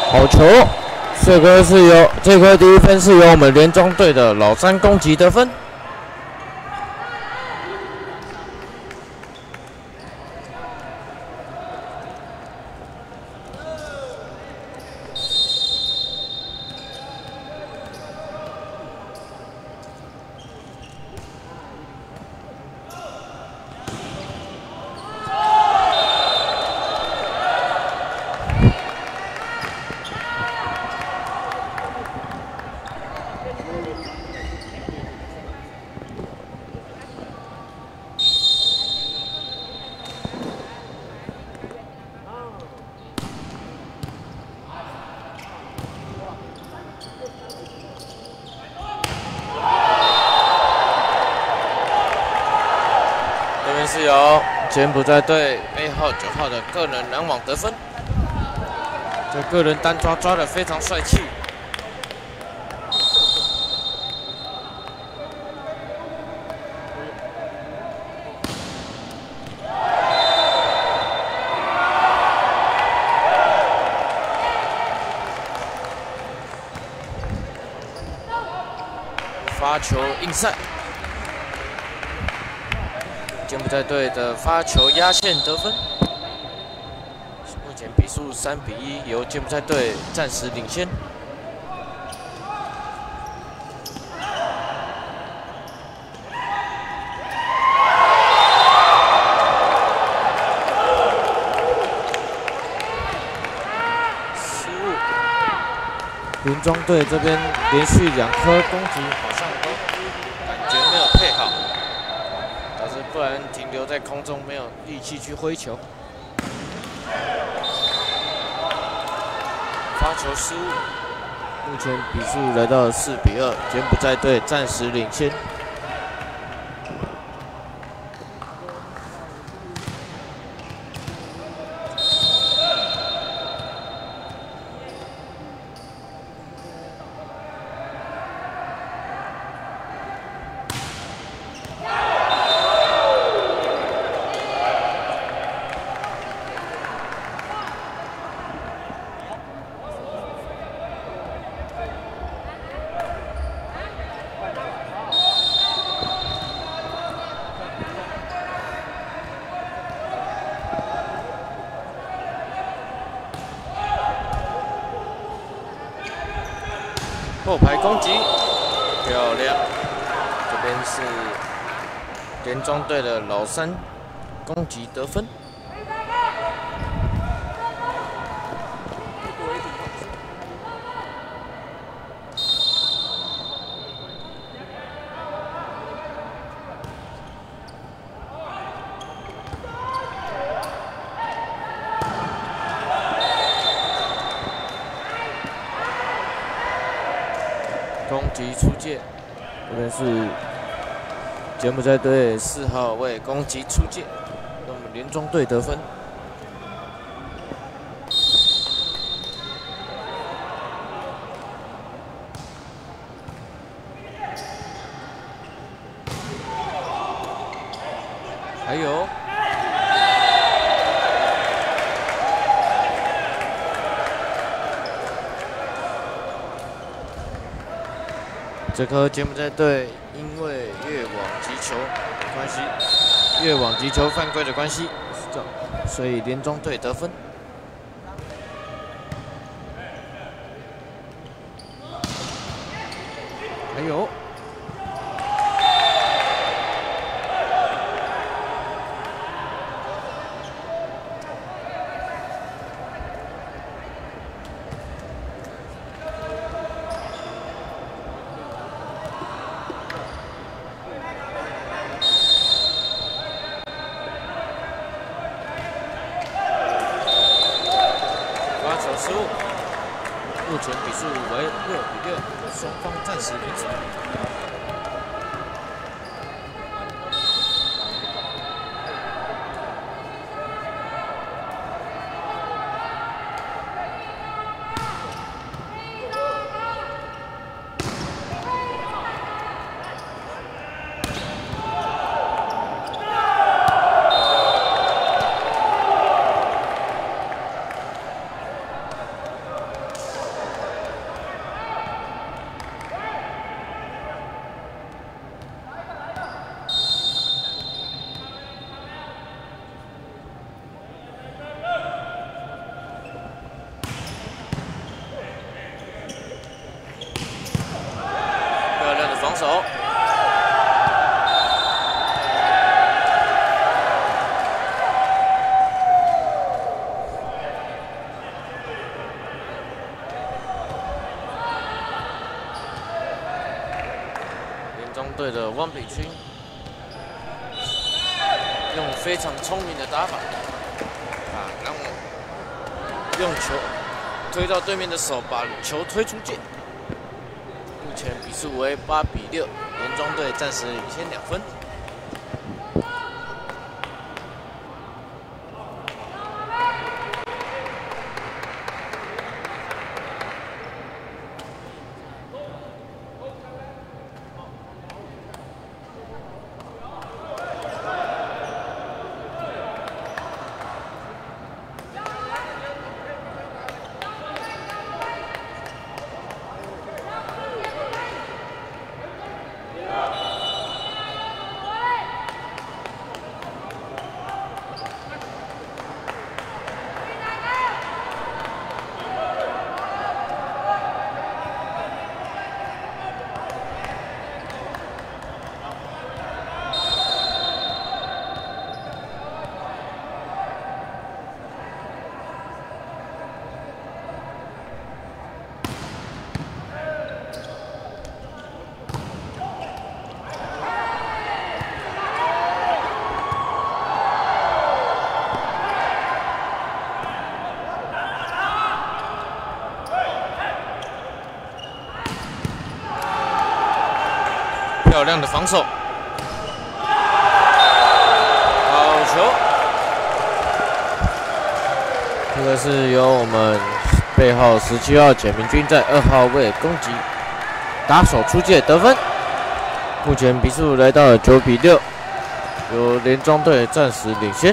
好球！这颗是由这颗第一分是由我们联中队的老三攻击得分。是由柬埔寨队背号九号的个人拦网得分，这个人单抓抓得非常帅气。发球硬塞。 柬埔寨队的发球压线得分，目前比数三比一，由柬埔寨队暂时领先。失误，联中队这边连续两颗攻击好像都感觉没有配好。 不然停留在空中，没有力气去挥球。发球失误，目前比数来到四比二，柬埔寨队暂时领先。后排攻击，漂亮！这边是联中队的老三攻击得分。攻击出界，这边是柬埔寨队四号位攻击出界，那么联中队得分。还有。 这颗柬埔寨队因为越网击球的关系，越网击球犯规的关系，所以联中队得分。还有。 失误，目前比数为六比六，双方暂时平手。 队的汪炳勋用非常聪明的打法，啊，让我用球推到对面的手，把球推出界。目前比数为八比六，连庄队暂时领先两分。 漂亮的防守，好球！这个是由我们背号十七号简明君在二号位攻击，打手出界得分。目前比数来到了九比六，由连庄队暂时领先。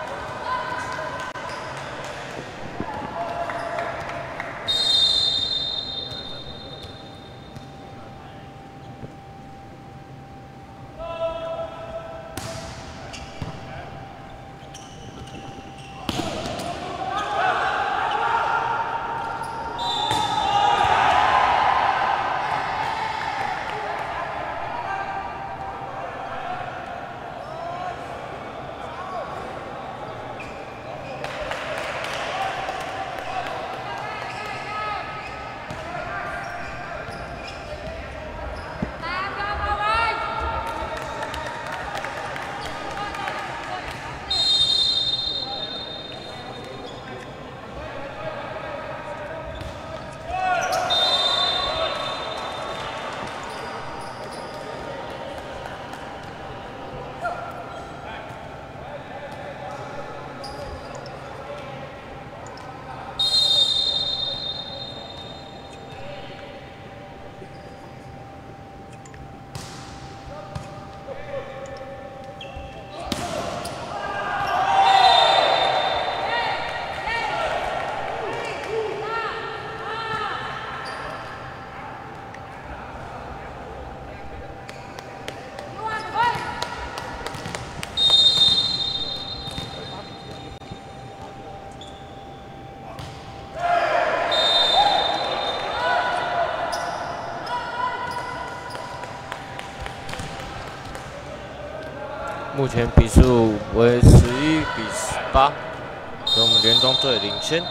目前比数为十一比十八，由我们连庄队领先。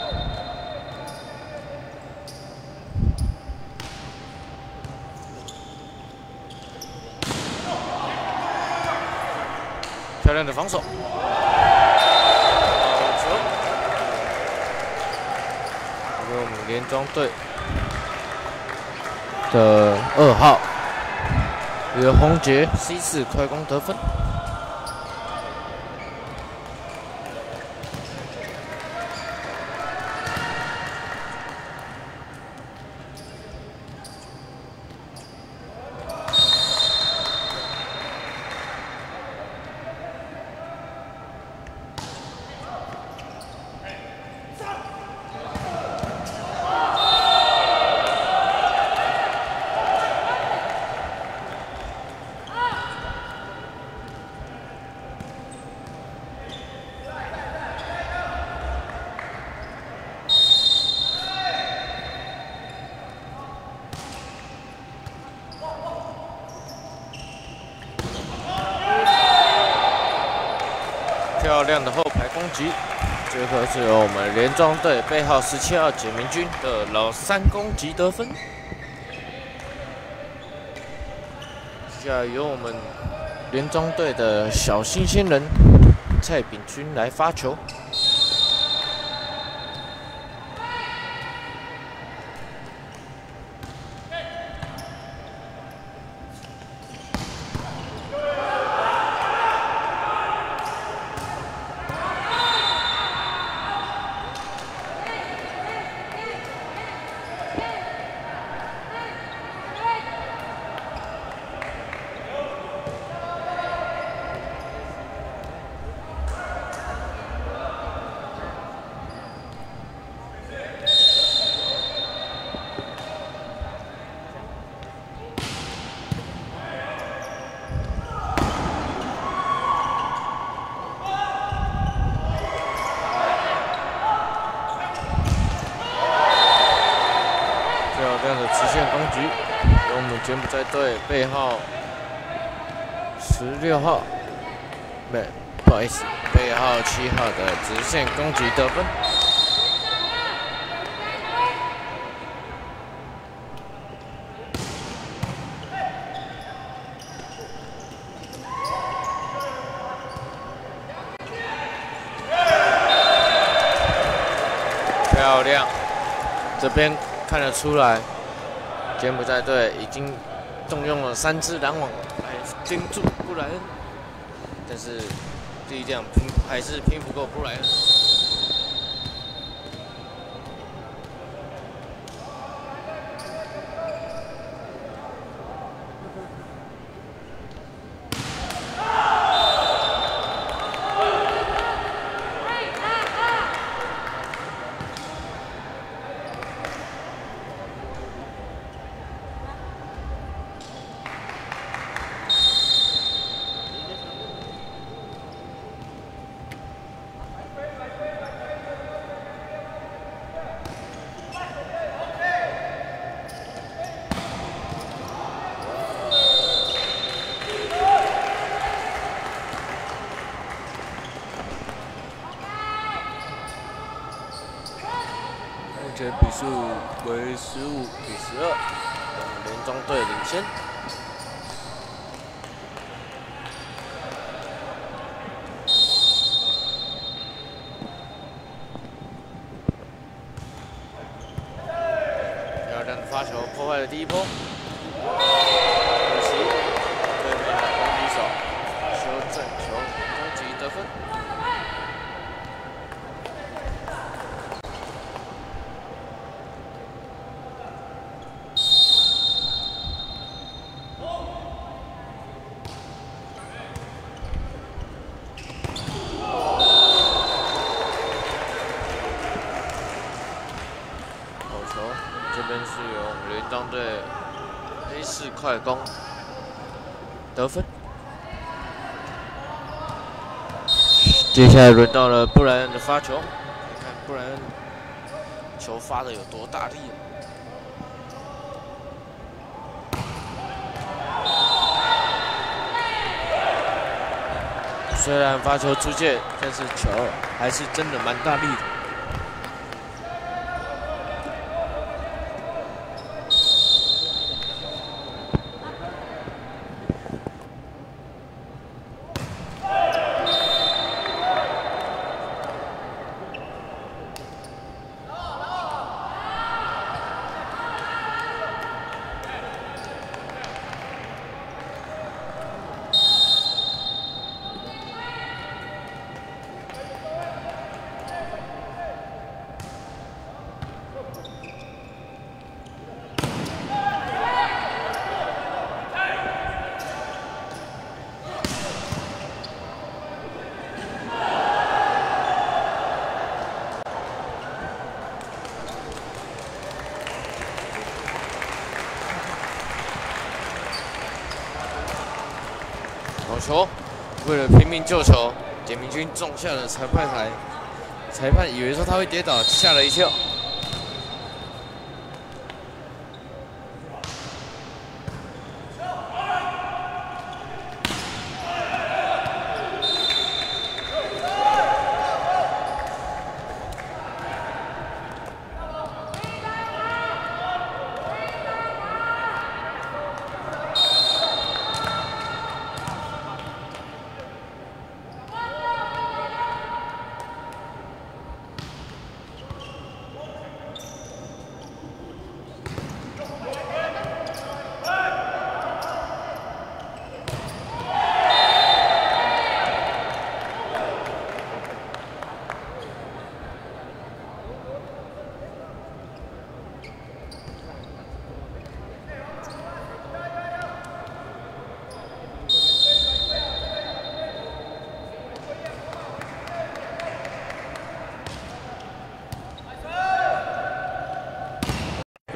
漂亮的防守，好球！由我们连庄队的二号由洪杰 C 四快攻得分。 漂亮的后排攻击，这颗是由我们连庄队背号十七号简明君的老三攻击得分。十七下来由我们联庄队的小新鲜人蔡炳君来发球。柬埔寨队背号十六号，不，不好意思，背号七号的直线攻击得分。漂亮，这边看得出来。 柬埔寨队已经动用了三支拦网来盯住布莱恩，但是力量拼还是拼不过布莱恩。目前比数为十五比十二，联庄队领先。漂亮的发球破坏了第一波，可惜对面的攻击手修正球攻击得分。 队黑市快攻得分。接下来轮到了布莱恩的发球，看看布莱恩球发的有多大力。虽然发球出界，但是球还是真的蛮大力的。 好球！为了拼命救球，简明君撞下了裁判台，裁判以为说他会跌倒，吓了一跳。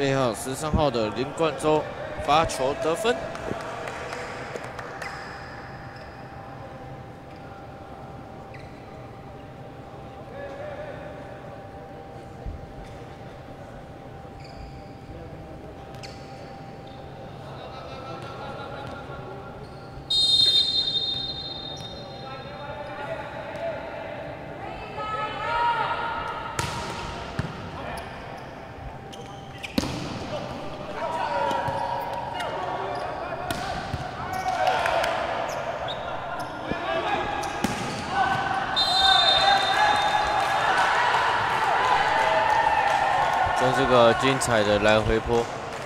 背号十三号的林冠洲发球得分。真是个精彩的来回波。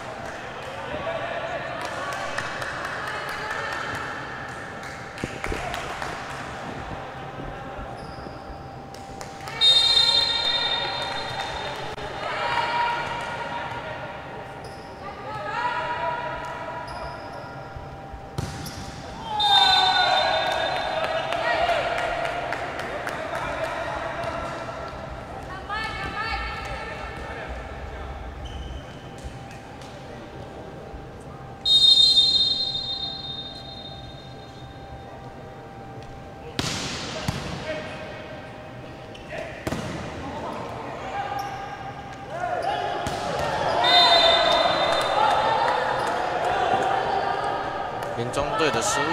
林中队的失误。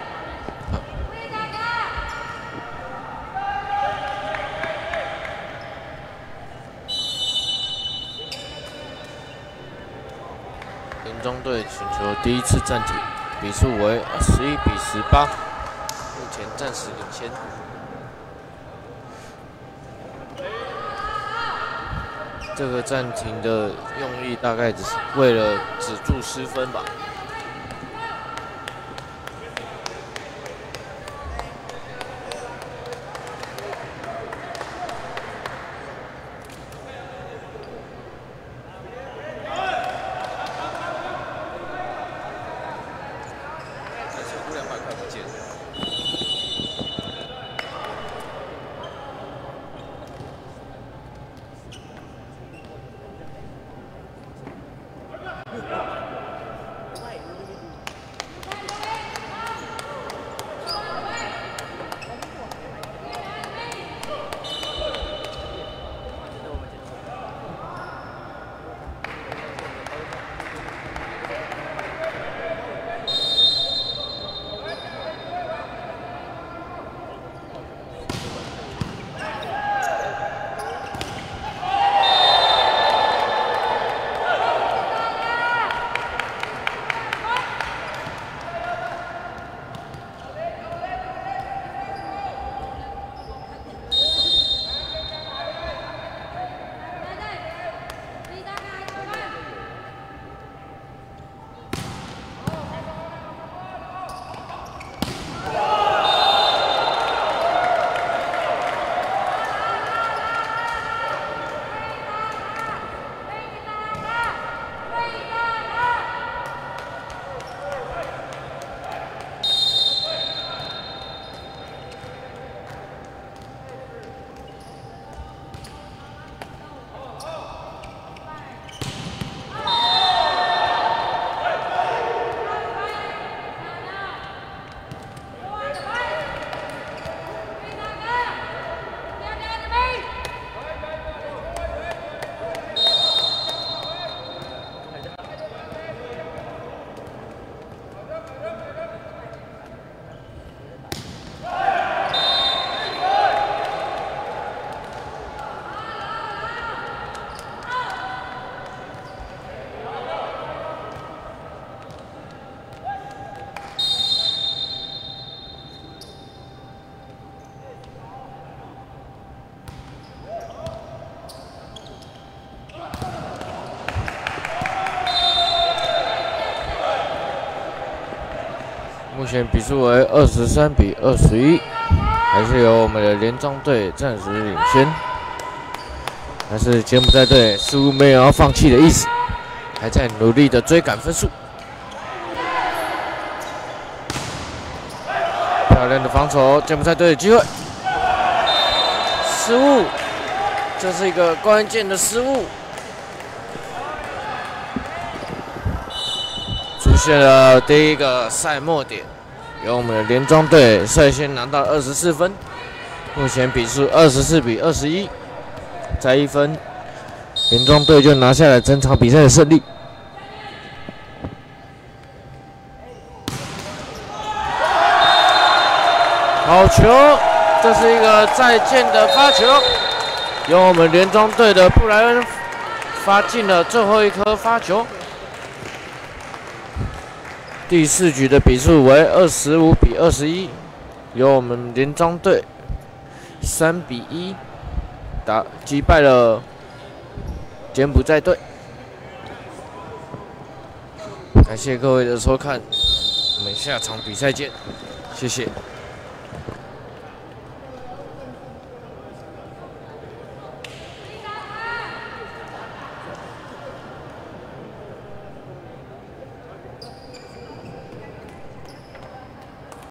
林中队请求第一次暂停，比数为二十一比十八，目前暂时领先。这个暂停的用意大概只是为了止住失分吧。目前比数为二十三比二十一，还是由我们的连庄队暂时领先。但是柬埔寨队似乎没有要放弃的意思，还在努力的追赶分数。漂亮的防守，柬埔寨队的机会，失误，这是一个关键的失误。 现了第一个赛末点，由我们的连庄队率先拿到二十四分，目前比数二十四比二十一，再一分，连庄队就拿下了整场比赛的胜利。好球，这是一个再见的发球，由我们连庄队的布莱恩发进了最后一颗发球。第四局的比数为二十五比二十一，由我们连庄队三比一打击败了柬埔寨队。感谢各位的收看，我们下场比赛见，谢谢。